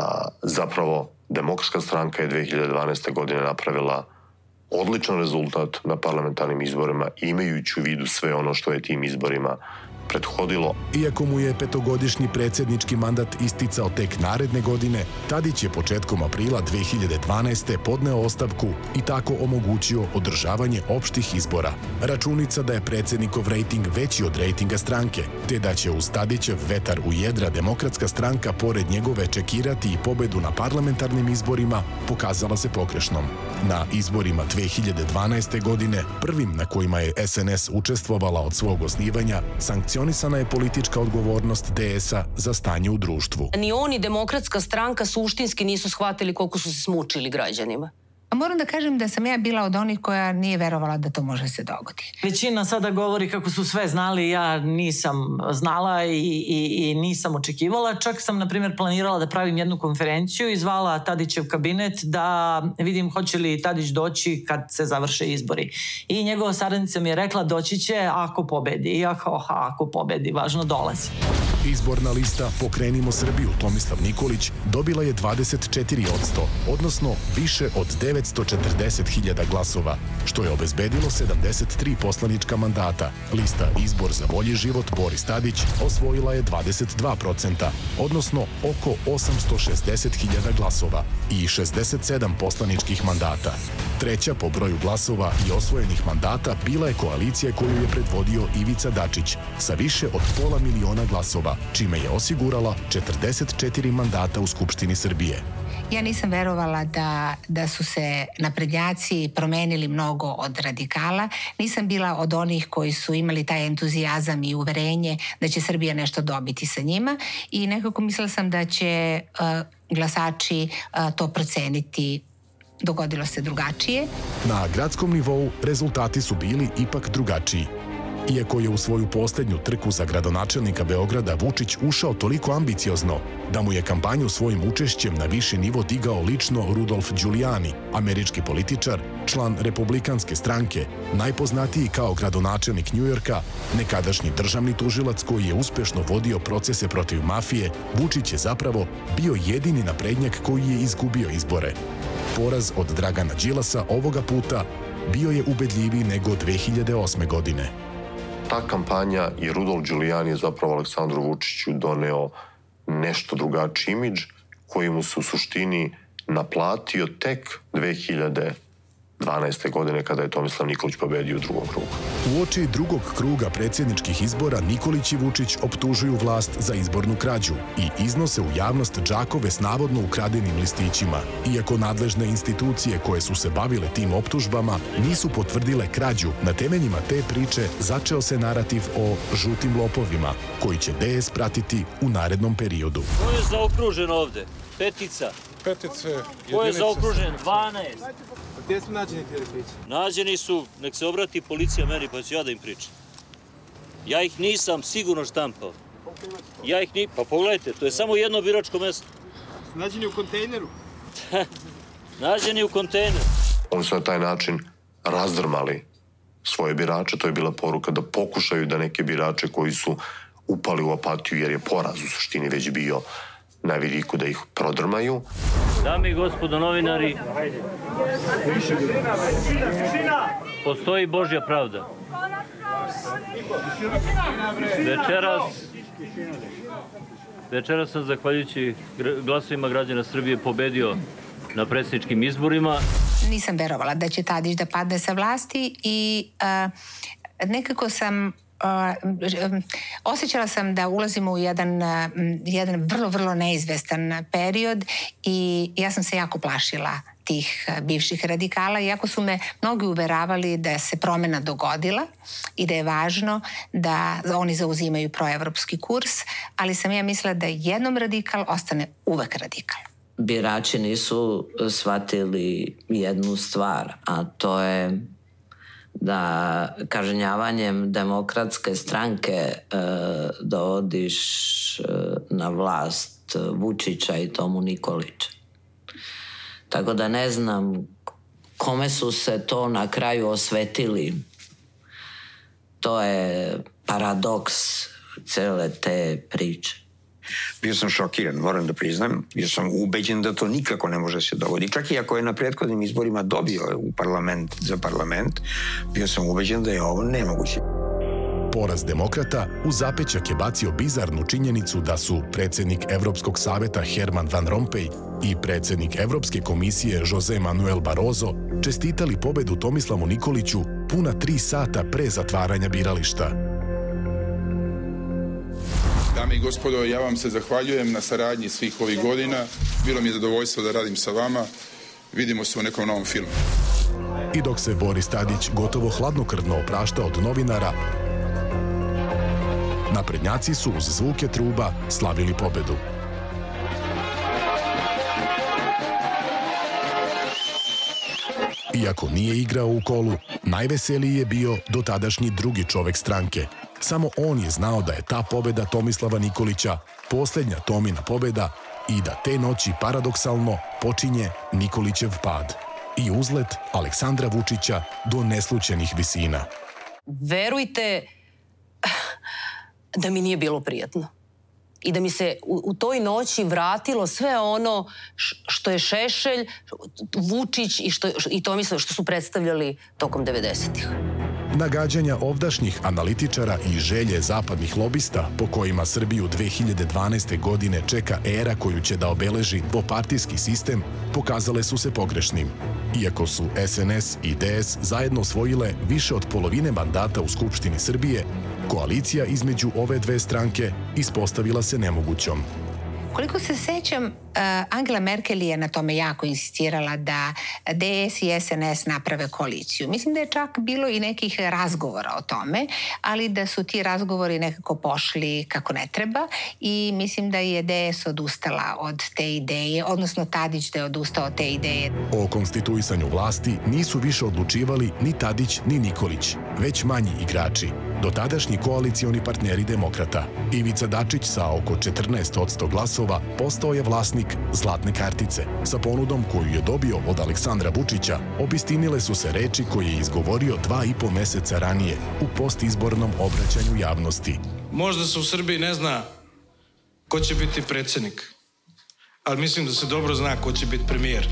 Zapravo, Demokratska stranka je dve hiljade dvanaeste. godine napravila odličan rezultat na parlamentarnim izborima, imajući u vidu sve ono što je tim izborima prethodilo. Iako mu je petogodišnji predsjednički mandat isticao tek naredne godine, Tadić je početkom aprila dve hiljade dvanaeste. podneo ostavku i tako omogućio održavanje opštih izbora. Računica da je predsjednikov rejting veći od rejtinga stranke, te da će uz Tadićev vetar u jedra Demokratska stranka pored njegove čekirati i pobedu na parlamentarnim izborima, pokazala se pogrešnom. Na izborima dve hiljade dvanaeste. godine, prvim na kojima je S N S učestvovala od svog osnivanja, sankcionisana je politička odgovornost D S-a za stanje u društvu. Ni oni, Demokratska stranka, suštinski nisu shvatili koliko su se smučili građanima. Moram da kažem da sam ja bila od onih koja nije verovala da to može se dogoditi. Većina sada govori kako su sve znali, ja nisam znala i, i, i nisam očekivala. Čak sam, na primjer, planirala da pravim jednu konferenciju i zvala Tadićev kabinet da vidim hoće li Tadić doći kad se završe izbori. I njegova saradnica mi je rekla doći će ako pobedi. I ja kao, ha, ako pobedi, važno dolazi. Izborna lista Pokrenimo Srbiju Tomislav Nikolić dobila je dvadeset četiri posto, odnosno više od devetsto četrdeset hiljada glasova, što je obezbedilo sedamdeset tri poslanička mandata. Lista Izbor za bolji život Boris Tadić osvojila je dvadeset dva procenta, odnosno oko osamsto šezdeset hiljada glasova i šezdeset sedam poslaničkih mandata. Treća po broju glasova i osvojenih mandata bila je koalicija koju je predvodio Ivica Dačić sa više od pola miliona glasova, čime je osigurala četrdeset četiri mandata u Skupštini Srbije. Ja nisam verovala da, da su se naprednjaci promenili mnogo od radikala. Nisam bila od onih koji su imali taj entuzijazam i uverenje da će Srbija nešto dobiti sa njima i nekako mislila sam da će uh, glasači uh, to proceniti. Dogodilo se drugačije. Na gradskom nivou rezultati su bili ipak drugačiji. Iako je u svoju posljednju trku za gradonačelnika Beograda Vučić ušao toliko ambiciozno da mu je kampanju svojim učešćem na viši nivo digao lično Rudolf Giuliani, američki političar, član Republikanske stranke, najpoznatiji kao gradonačelnik Njujorka, nekadašnji državni tužilac koji je uspešno vodio procese protiv mafije, Vučić je zapravo bio jedini naprednjak koji je izgubio izbore. Poraz od Dragana Đilasa ovoga puta bio je ubedljiviji nego dve hiljade osme. godine. Ta kampanja i Rudolf Giuliani je zapravo Aleksandru Vučiću doneo nešto drugačiji imidž koji mu se u suštini naplatio tek dve hiljade dvanaeste. godine kada je Tomislav Nikolić pobedio u drugom krugu. U oči drugog kruga predsjedničkih izbora Nikolić i Vučić optužuju vlast za izbornu krađu i iznose u javnost džakove s navodno ukradenim listićima. Iako nadležne institucije koje su se bavile tim optužbama nisu potvrdile krađu, na temeljima te priče začeo se narativ o žutim lopovima, koji će D S pratiti u narednom periodu. Ko je zaokružen ovde? Petica. Petice, jedinice. Ko je zaokružen? dvanaest. Gdje su nađeni ti listići? Nađeni su, nek se obrati policija meni pa ću ja da im pričam. Ja ih nisam sigurno štampao. Ja ih ni... Pa pogledajte, to je samo jedno biračko mesto. Nađeni u kontejneru? Nađeni u kontejneru. Oni su na taj način razdrmali svoje birače. To je bila poruka da pokušaju da neke birače koji su upali u apatiju jer je poraz u suštini već bio na vidiku da ih prodrmaju. Dame i gospodo novinari, postoji Božja pravda. Večeras, večeras sam, zahvaljujući glasovima građana Srbije, pobedio na predsjedničkim izborima. Nisam verovala da će Tadić da padne sa vlasti i uh, nekako sam Uh, osjećala sam da ulazimo u jedan, uh, jedan vrlo, vrlo neizvestan period i ja sam se jako plašila tih uh, bivših radikala, iako su me mnogi uveravali da se promjena dogodila i da je važno da oni zauzimaju proevropski kurs, ali sam ja mislila da jednom radikal ostane uvek radikal. Birači nisu shvatili jednu stvar, a to je da kažnjavanjem Demokratske stranke e, dovodiš e, na vlast Vučića i Tomu Nikolića. Tako da ne znam kome su se to na kraju osvetili. To je paradoks cele te priče. Bio sam šokiran, moram da priznam. Bio sam ubeđen da to nikako ne može se dogoditi. Čak i ako je na prethodnim izborima dobio u parlament, za parlament, bio sam ubeđen da je ovo nemoguće. Poraz demokrata u zapećak je bacio bizarnu činjenicu da su predsjednik Evropskog saveta Herman Van Rompuy i predsjednik Evropske komisije Jose Manuel Barroso čestitali pobedu Tomislavu Nikoliću puna tri sata pre zatvaranja birališta. Dame i gospodo, ja vam se zahvaljujem na saradnji svih ovih godina. Bilo mi je zadovoljstvo da radim sa vama. Vidimo se u nekom novom filmu. I dok se Boris Tadić gotovo hladnokrvno oprašta od novinara, naprednjaci su uz zvuke truba slavili pobedu. Iako nije igrao u kolu, najveseliji je bio dotadašnji drugi čovek stranke. Samo on je znao da je ta pobeda Tomislava Nikolića posljednja Tomina pobeda i da te noći paradoksalno počinje Nikolićev pad i uzlet Aleksandra Vučića do neslućenih visina. Verujte da mi nije bilo prijatno. I da mi se u, u toj noći vratilo sve ono što je Šešelj, Vučić i, što, i Tomislav što su predstavljali tokom devedesetih. Nagađanja ovdašnjih analitičara i želje zapadnih lobista po kojima Srbiju dve hiljade dvanaeste. godine čeka era koju će da obeleži dvopartijski sistem pokazale su se pogrešnim. Iako su S N S i D S zajedno osvojile više od polovine mandata u Skupštini Srbije, koalicija između ove dve stranke ispostavila se nemogućom. Koliko se sećam, Angela Merkel je na tome jako insistirala da D S i S N S naprave koaliciju. Mislim da je čak bilo i nekih razgovora o tome, ali da su ti razgovori nekako pošli kako ne treba i mislim da je D S odustala od te ideje, odnosno Tadić da je odustao od te ideje. O konstituisanju vlasti nisu više odlučivali ni Tadić ni Nikolić, već manji igrači, dotadašnji koalicioni partneri demokrata. Ivica Dačić sa oko četrnaest posto glasova postao je vlasnik zlatne kartice. Sa ponudom koju je dobio od Aleksandra Vučića obistinile su se reči koje je izgovorio dva i po meseca ranije u postizbornom obraćanju javnosti. Možda se u Srbiji ne zna ko će biti predsjednik, ali mislim da se dobro zna ko će biti premijer.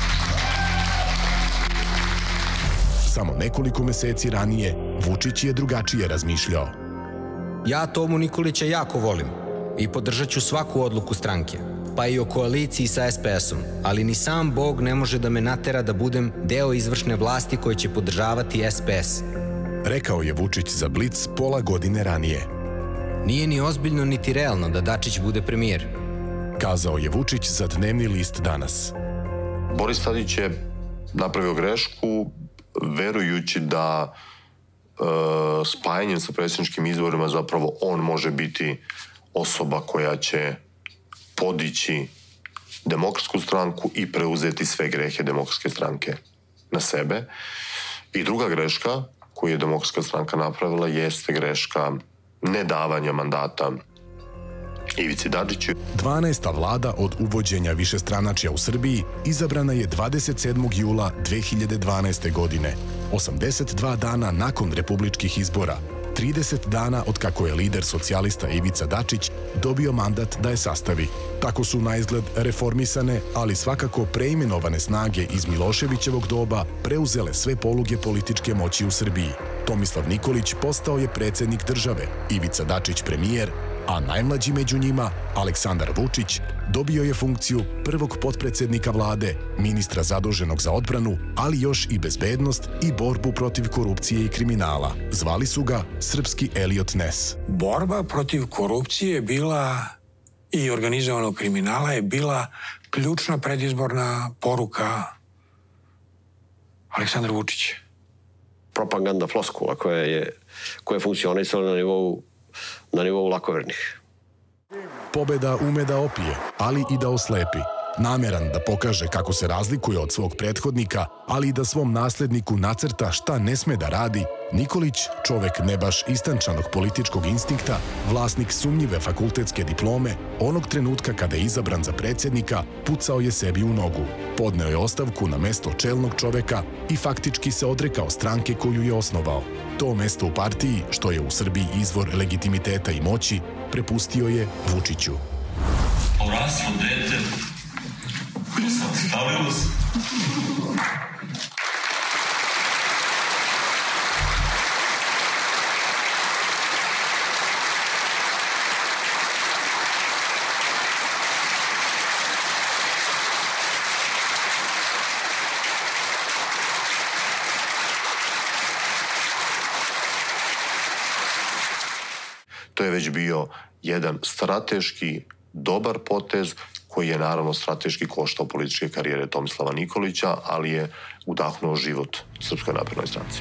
Samo nekoliko meseci ranije Vučić je drugačije razmišljao. Ja Tomu Nikolića jako volim i podržat ću svaku odluku stranke, pa i o koaliciji sa S P S-om, ali ni sam Bog ne može da me natera da budem deo izvršne vlasti koje će podržavati S P S. Rekao je Vučić za Blic pola godine ranije. Nije ni ozbiljno niti realno da Dačić bude premijer. Kazao je Vučić za dnevni list Danas. Boris Tadić je napravio grešku verujući da e, spajanjem sa predsjedničkim izborima zapravo on može biti osoba koja će podići demokratsku stranku i preuzeti sve grehe demokratske stranke na sebe. I druga greška koju je demokratska stranka napravila jeste greška nedavanja mandata Ivici Dačiću. dvanaesta vlada od uvođenja višestranačja u Srbiji izabrana je dvadeset sedmog jula dve hiljade dvanaeste. godine, osamdeset dva dana nakon republičkih izbora, trideset dana od kako je lider socijalista Ivica Dačić dobio mandat da je sastavi. Tako su na izgled reformisane, ali svakako preimenovane snage iz Miloševićevog doba preuzele sve poluge političke moći u Srbiji. Tomislav Nikolić postao je predsjednik države, Ivica Dačić premijer, a najmlađi među njima, Aleksandar Vučić, dobio je funkciju prvog potpredsjednika vlade, ministra zaduženog za odbranu, ali još i bezbednost i borbu protiv korupcije i kriminala. Zvali su ga srpski Elliot Ness. Borba protiv korupcije je bila i organizovanog kriminala je bila ključna predizborna poruka Aleksandra Vučića. Propaganda floskula koja je, koja je funkcionisala na nivou na nivou lakovernih. Pobeda ume da opije, ali i da oslepi. Nameran da pokaže kako se razlikuje od svog prethodnika, ali i da svom nasledniku nacrta šta ne sme da radi Nikolić, čovek ne baš istančanog političkog instinkta, vlasnik sumnjive fakultetske diplome, onog trenutka kada je izabran za predsjednika, pucao je sebi u nogu. Podneo je ostavku na mesto čelnog čoveka i faktički se odrekao stranke koju je osnovao. To mesto u partiji, što je u Srbiji izvor legitimiteta i moći, prepustio je Vučiću. Poraslo dete, sam stavilo se. To je već bio jedan strateški dobar potez koji je naravno strateški koštao političke karijere Tomislava Nikolića, ali je udahnuo život Srpskoj naprednoj stranci.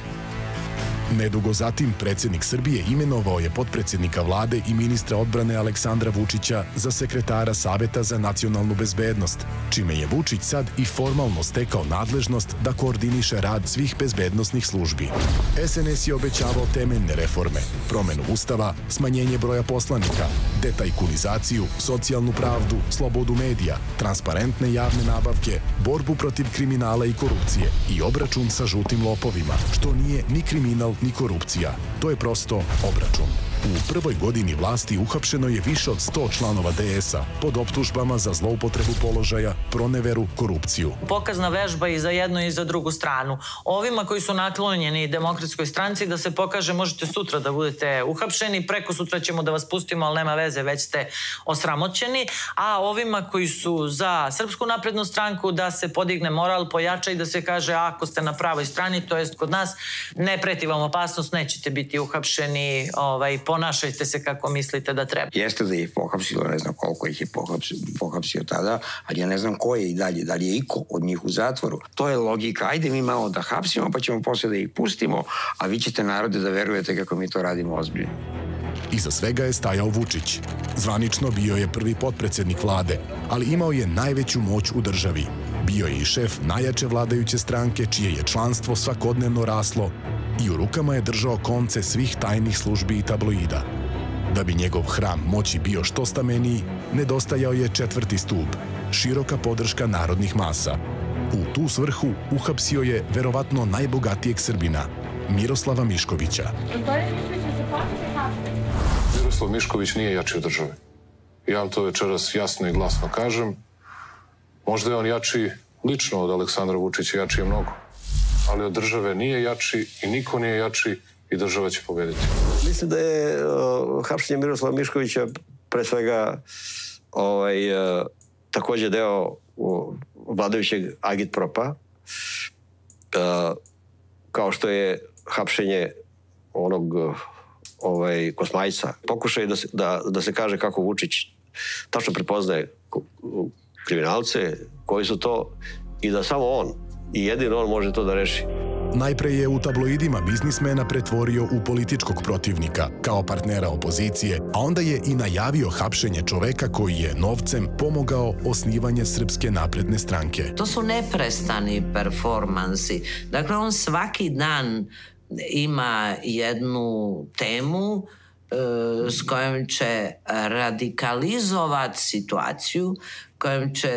Nedugo zatim predsjednik Srbije imenovao je potpredsjednika vlade i ministra odbrane Aleksandra Vučića za sekretara Saveta za nacionalnu bezbednost, čime je Vučić sad i formalno stekao nadležnost da koordiniše rad svih bezbednosnih službi. S N S je obećavao temeljne reforme, promenu ustava, smanjenje broja poslanika, detajkunizaciju, socijalnu pravdu, slobodu medija, transparentne javne nabavke, borbu protiv kriminala i korupcije i obračun sa žutim lopovima, što nije ni kriminal ni korupcija. To je prosto obračun. U prvoj godini vlasti uhapšeno je više od sto članova D S-a pod optužbama za zloupotrebu položaja, proneveru, korupciju. Pokazna vežba i za jednu i za drugu stranu. Ovima koji su naklonjeni Demokratskoj stranci da se pokaže možete sutra da budete uhapšeni, preko sutra ćemo da vas pustimo, ali nema veze, već ste osramoćeni, a ovima koji su za Srpsku naprednu stranku da se podigne moral, pojača i da se kaže ako ste na pravoj strani, to jest kod nas, ne preti vam opasnost, nećete biti uhapšeni, ovaj, ponašajte se kako mislite da treba. Jeste da ih pohapsilo, ne znam koliko ih je pohapsio, pohapsio tada, ali ja ne znam ko je i dalje, da li je iko od njih u zatvoru. To je logika, ajde mi malo da hapsimo, pa ćemo posle da ih pustimo, a vi ćete narode da verujete kako mi to radimo ozbiljno. Iza svega je stajao Vučić. Zvanično bio je prvi potpredsjednik vlade, ali imao je najveću moć u državi. Bio je i šef najjače vladajuće stranke, čije je članstvo svakodnevno raslo i u rukama je držao konce svih tajnih službi i tabloida. Da bi njegov hram moći bio što stameniji, nedostajao je četvrti stup, široka podrška narodnih masa. U tu svrhu uhapsio je verovatno najbogatijeg Srbina, Miroslava Miškovića. Miroslav Mišković nije jači od države. Ja vam to večeras jasno i glasno kažem. Možda je on jači lično od Aleksandra Vučića, jači je mnogo. Ali od države nije jači i niko nije jači i država će pobediti. Mislim da je uh, hapšenje Miroslava Miškovića pre svega ovaj, uh, takođe deo uh, vladajućeg agitpropa, uh, kao što je hapšenje onog uh, ovaj, Kosmajca. Pokušaj da se, da, da se kaže kako Vučić tačno prepoznaje kriminalce, koji su to, i da samo on i jedino on može to da reši. Najpre je u tabloidima biznismena pretvorio u političkog protivnika, kao partnera opozicije, a onda je i najavio hapšenje čoveka koji je novcem pomogao osnivanje Srpske napredne stranke. To su neprestani performansi. Dakle, on svaki dan ima jednu temu s kojom će radikalizovati situaciju, kojom će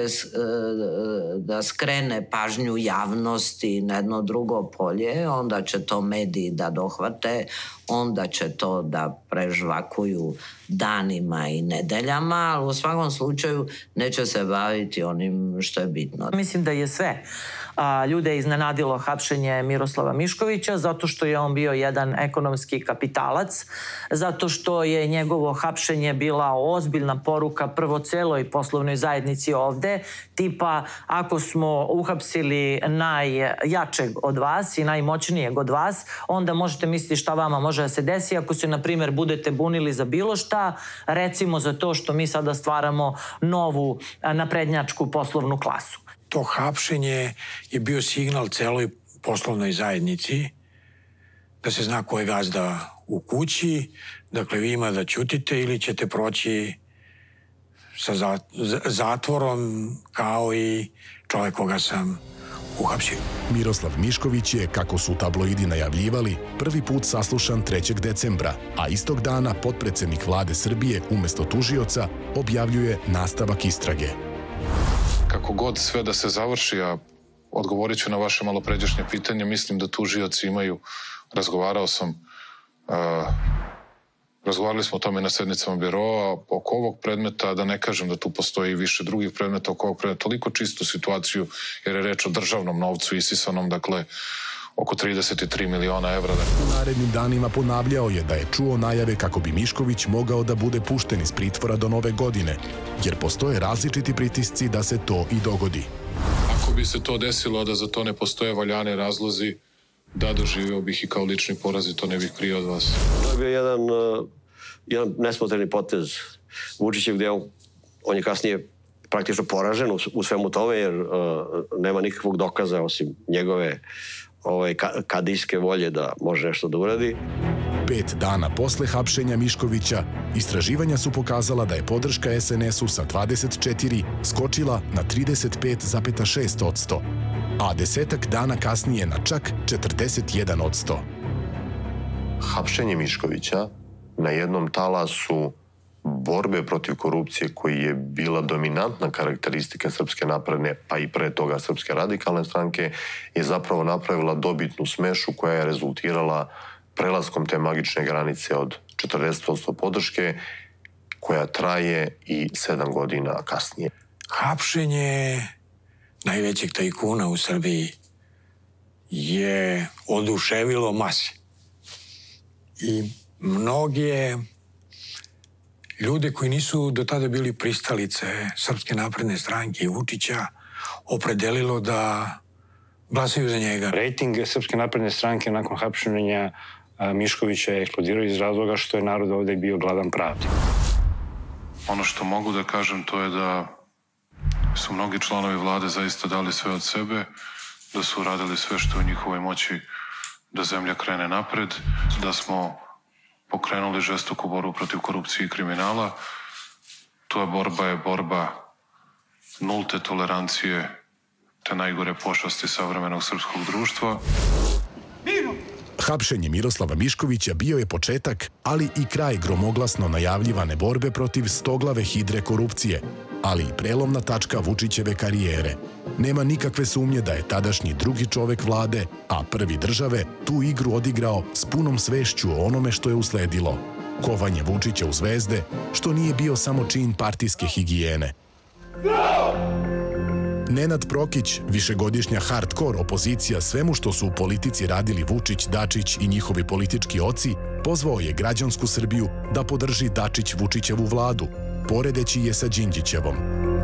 da skrene pažnju javnosti na jedno drugo polje, onda će to mediji da dohvate, onda će to da prežvakuju danima i nedeljama, ali u svakom slučaju neće se baviti onim što je bitno. Mislim da je sve ljude je iznenadilo hapšenje Miroslava Miškovića, zato što je on bio jedan ekonomski kapitalac, zato što je njegovo hapšenje bila ozbiljna poruka prvo celoj poslovnoj zajednici ovde, tipa ako smo uhapsili najjačeg od vas i najmoćnijeg od vas, onda možete misliti šta vama može da se desi ako se, na primjer, budete bunili za bilo šta, recimo za to što mi sada stvaramo novu naprednjačku poslovnu klasu. To hapšenje je bio signal celoj poslovnoj zajednici da se zna ko je gazda u kući, dakle vi ima da ćutite ili ćete proći sa zatvorom kao i čovjek koga sam uhapsio. Miroslav Mišković je, kako su tabloidi najavljivali, prvi put saslušan trećeg decembra, a istog dana potpredsednik vlade Srbije umesto tužioca objavljuje nastavak istrage. Kako god sve da se završi, a odgovorit ću na vaše malopređašnje pitanje, mislim da tužioci imaju, razgovarao sam, uh, razgovarali smo o tome na sednicama biroa, oko ovog predmeta, da ne kažem da tu postoji više drugih predmeta, oko ovog predmeta, toliko čistu situaciju, jer je reč o državnom novcu isisanom, dakle, oko trideset tri miliona evra. U narednim danima ponavljao je da je čuo najave kako bi Mišković mogao da bude pušten iz pritvora do nove godine, jer postoje različiti pritisci da se to i dogodi. Ako bi se to desilo, da za to ne postoje valjane razlozi, da, doživio bih i kao lični poraz i to ne bih krio od vas. To je bio jedan, jedan nesmotreni potez Vučića, gde on, on je kasnije praktično poražen u, u svemu tome, jer uh, nema nikakvog dokaza osim njegove ovaj, kadijske volje da može nešto da uradi. Pet dana posle hapšenja Miškovića, istraživanja su pokazala da je podrška es en esu sa dvadeset četiri skočila na trideset pet zarez šest odsto, a desetak dana kasnije na čak četrdeset jedan odsto. Hapšenje Miškovića na jednom talasu borbe protiv korupcije, koji je bila dominantna karakteristika Srpske napredne, pa i pre toga Srpske radikalne stranke, je zapravo napravila dobitnu smešu koja je rezultirala prelaskom te magične granice od četrdeset odsto podrške, koja traje i sedam godina kasnije. Hapšenje najvećeg tajkuna u Srbiji je oduševilo mase. I mnoge ljude koji nisu do tada bili pristalice Srpske napredne stranke i Vučića opredelilo da glasaju za njega. Rejting Srpske napredne stranke nakon hapšenja Miškovića je eksplodirao iz razloga što je narod ovde bio gladan pravdi. Ono što mogu da kažem to je da su mnogi članovi vlade zaista dali sve od sebe, da su uradili sve što je u njihovoj moći da zemlja krene napred, da smo pokrenuli žestoku borbu protiv korupcije i kriminala. To borba je borba nulte tolerancije te najgore pošasti savremenog srpskog društva. Hapšenje Miroslava Miškovića bio je početak, ali i kraj gromoglasno najavljivane borbe protiv stoglave hidre korupcije, ali i prelomna tačka Vučićeve karijere. Nema nikakve sumnje da je tadašnji drugi čovek vlade, a prvi države, tu igru odigrao s punom svešću o onome što je usledilo. Kovanje Vučića u zvezde, što nije bio samo čin partijske higijene. Nenad Prokić, višegodišnja hardkor opozicija svemu što su u politici radili Vučić, Dačić i njihovi politički oci, pozvao je građansku Srbiju da podrži Dačić-Vučićevu vladu, poredeći je sa Đinđićevom.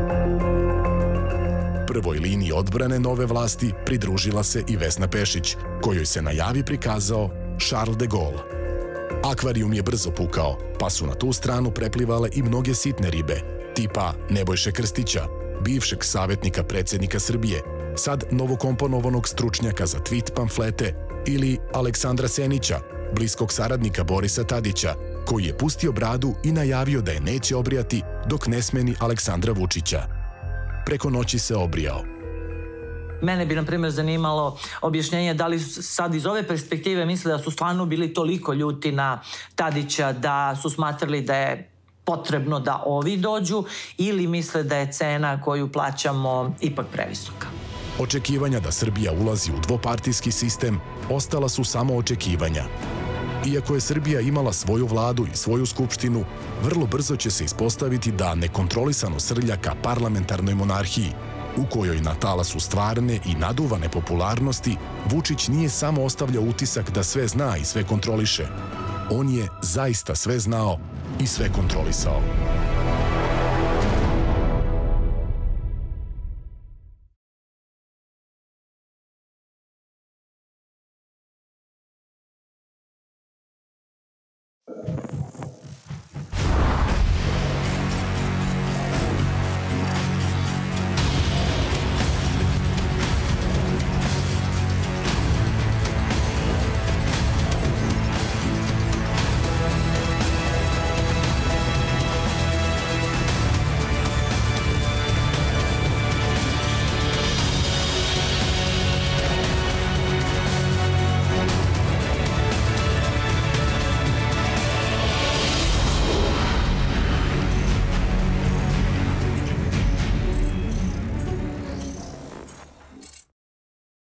Prvoj liniji odbrane nove vlasti pridružila se i Vesna Pešić, kojoj se na javi prikazao Charles de Gaulle. Akvarijum je brzo pukao, pa su na tu stranu preplivale i mnoge sitne ribe, tipa Nebojše Krstića, bivšeg savjetnika predsjednika Srbije, sad novokomponovanog stručnjaka za tweet pamflete, ili Aleksandra Senića, bliskog saradnika Borisa Tadića, koji je pustio bradu i najavio da je neće obrijati dok ne smeni Aleksandra Vučića. Preko noći se obrijao. Mene bi, na primjer, zanimalo objašnjenje da li sad iz ove perspektive misle da su stvarno bili toliko ljuti na Tadića da su smatrali da je potrebno da ovi dođu, ili misle da je cena koju plaćamo ipak previsoka. Očekivanja da Srbija ulazi u dvopartijski sistem ostala su samo očekivanja. Iako je Srbija imala svoju vladu i svoju skupštinu, vrlo brzo će se ispostaviti da nekontrolisano srlja ka parlamentarnoj monarhiji, u kojoj na talasu stvarne i naduvane popularnosti Vučić nije samo ostavljao utisak da sve zna i sve kontroliše. On je zaista sve znao i sve kontrolisao.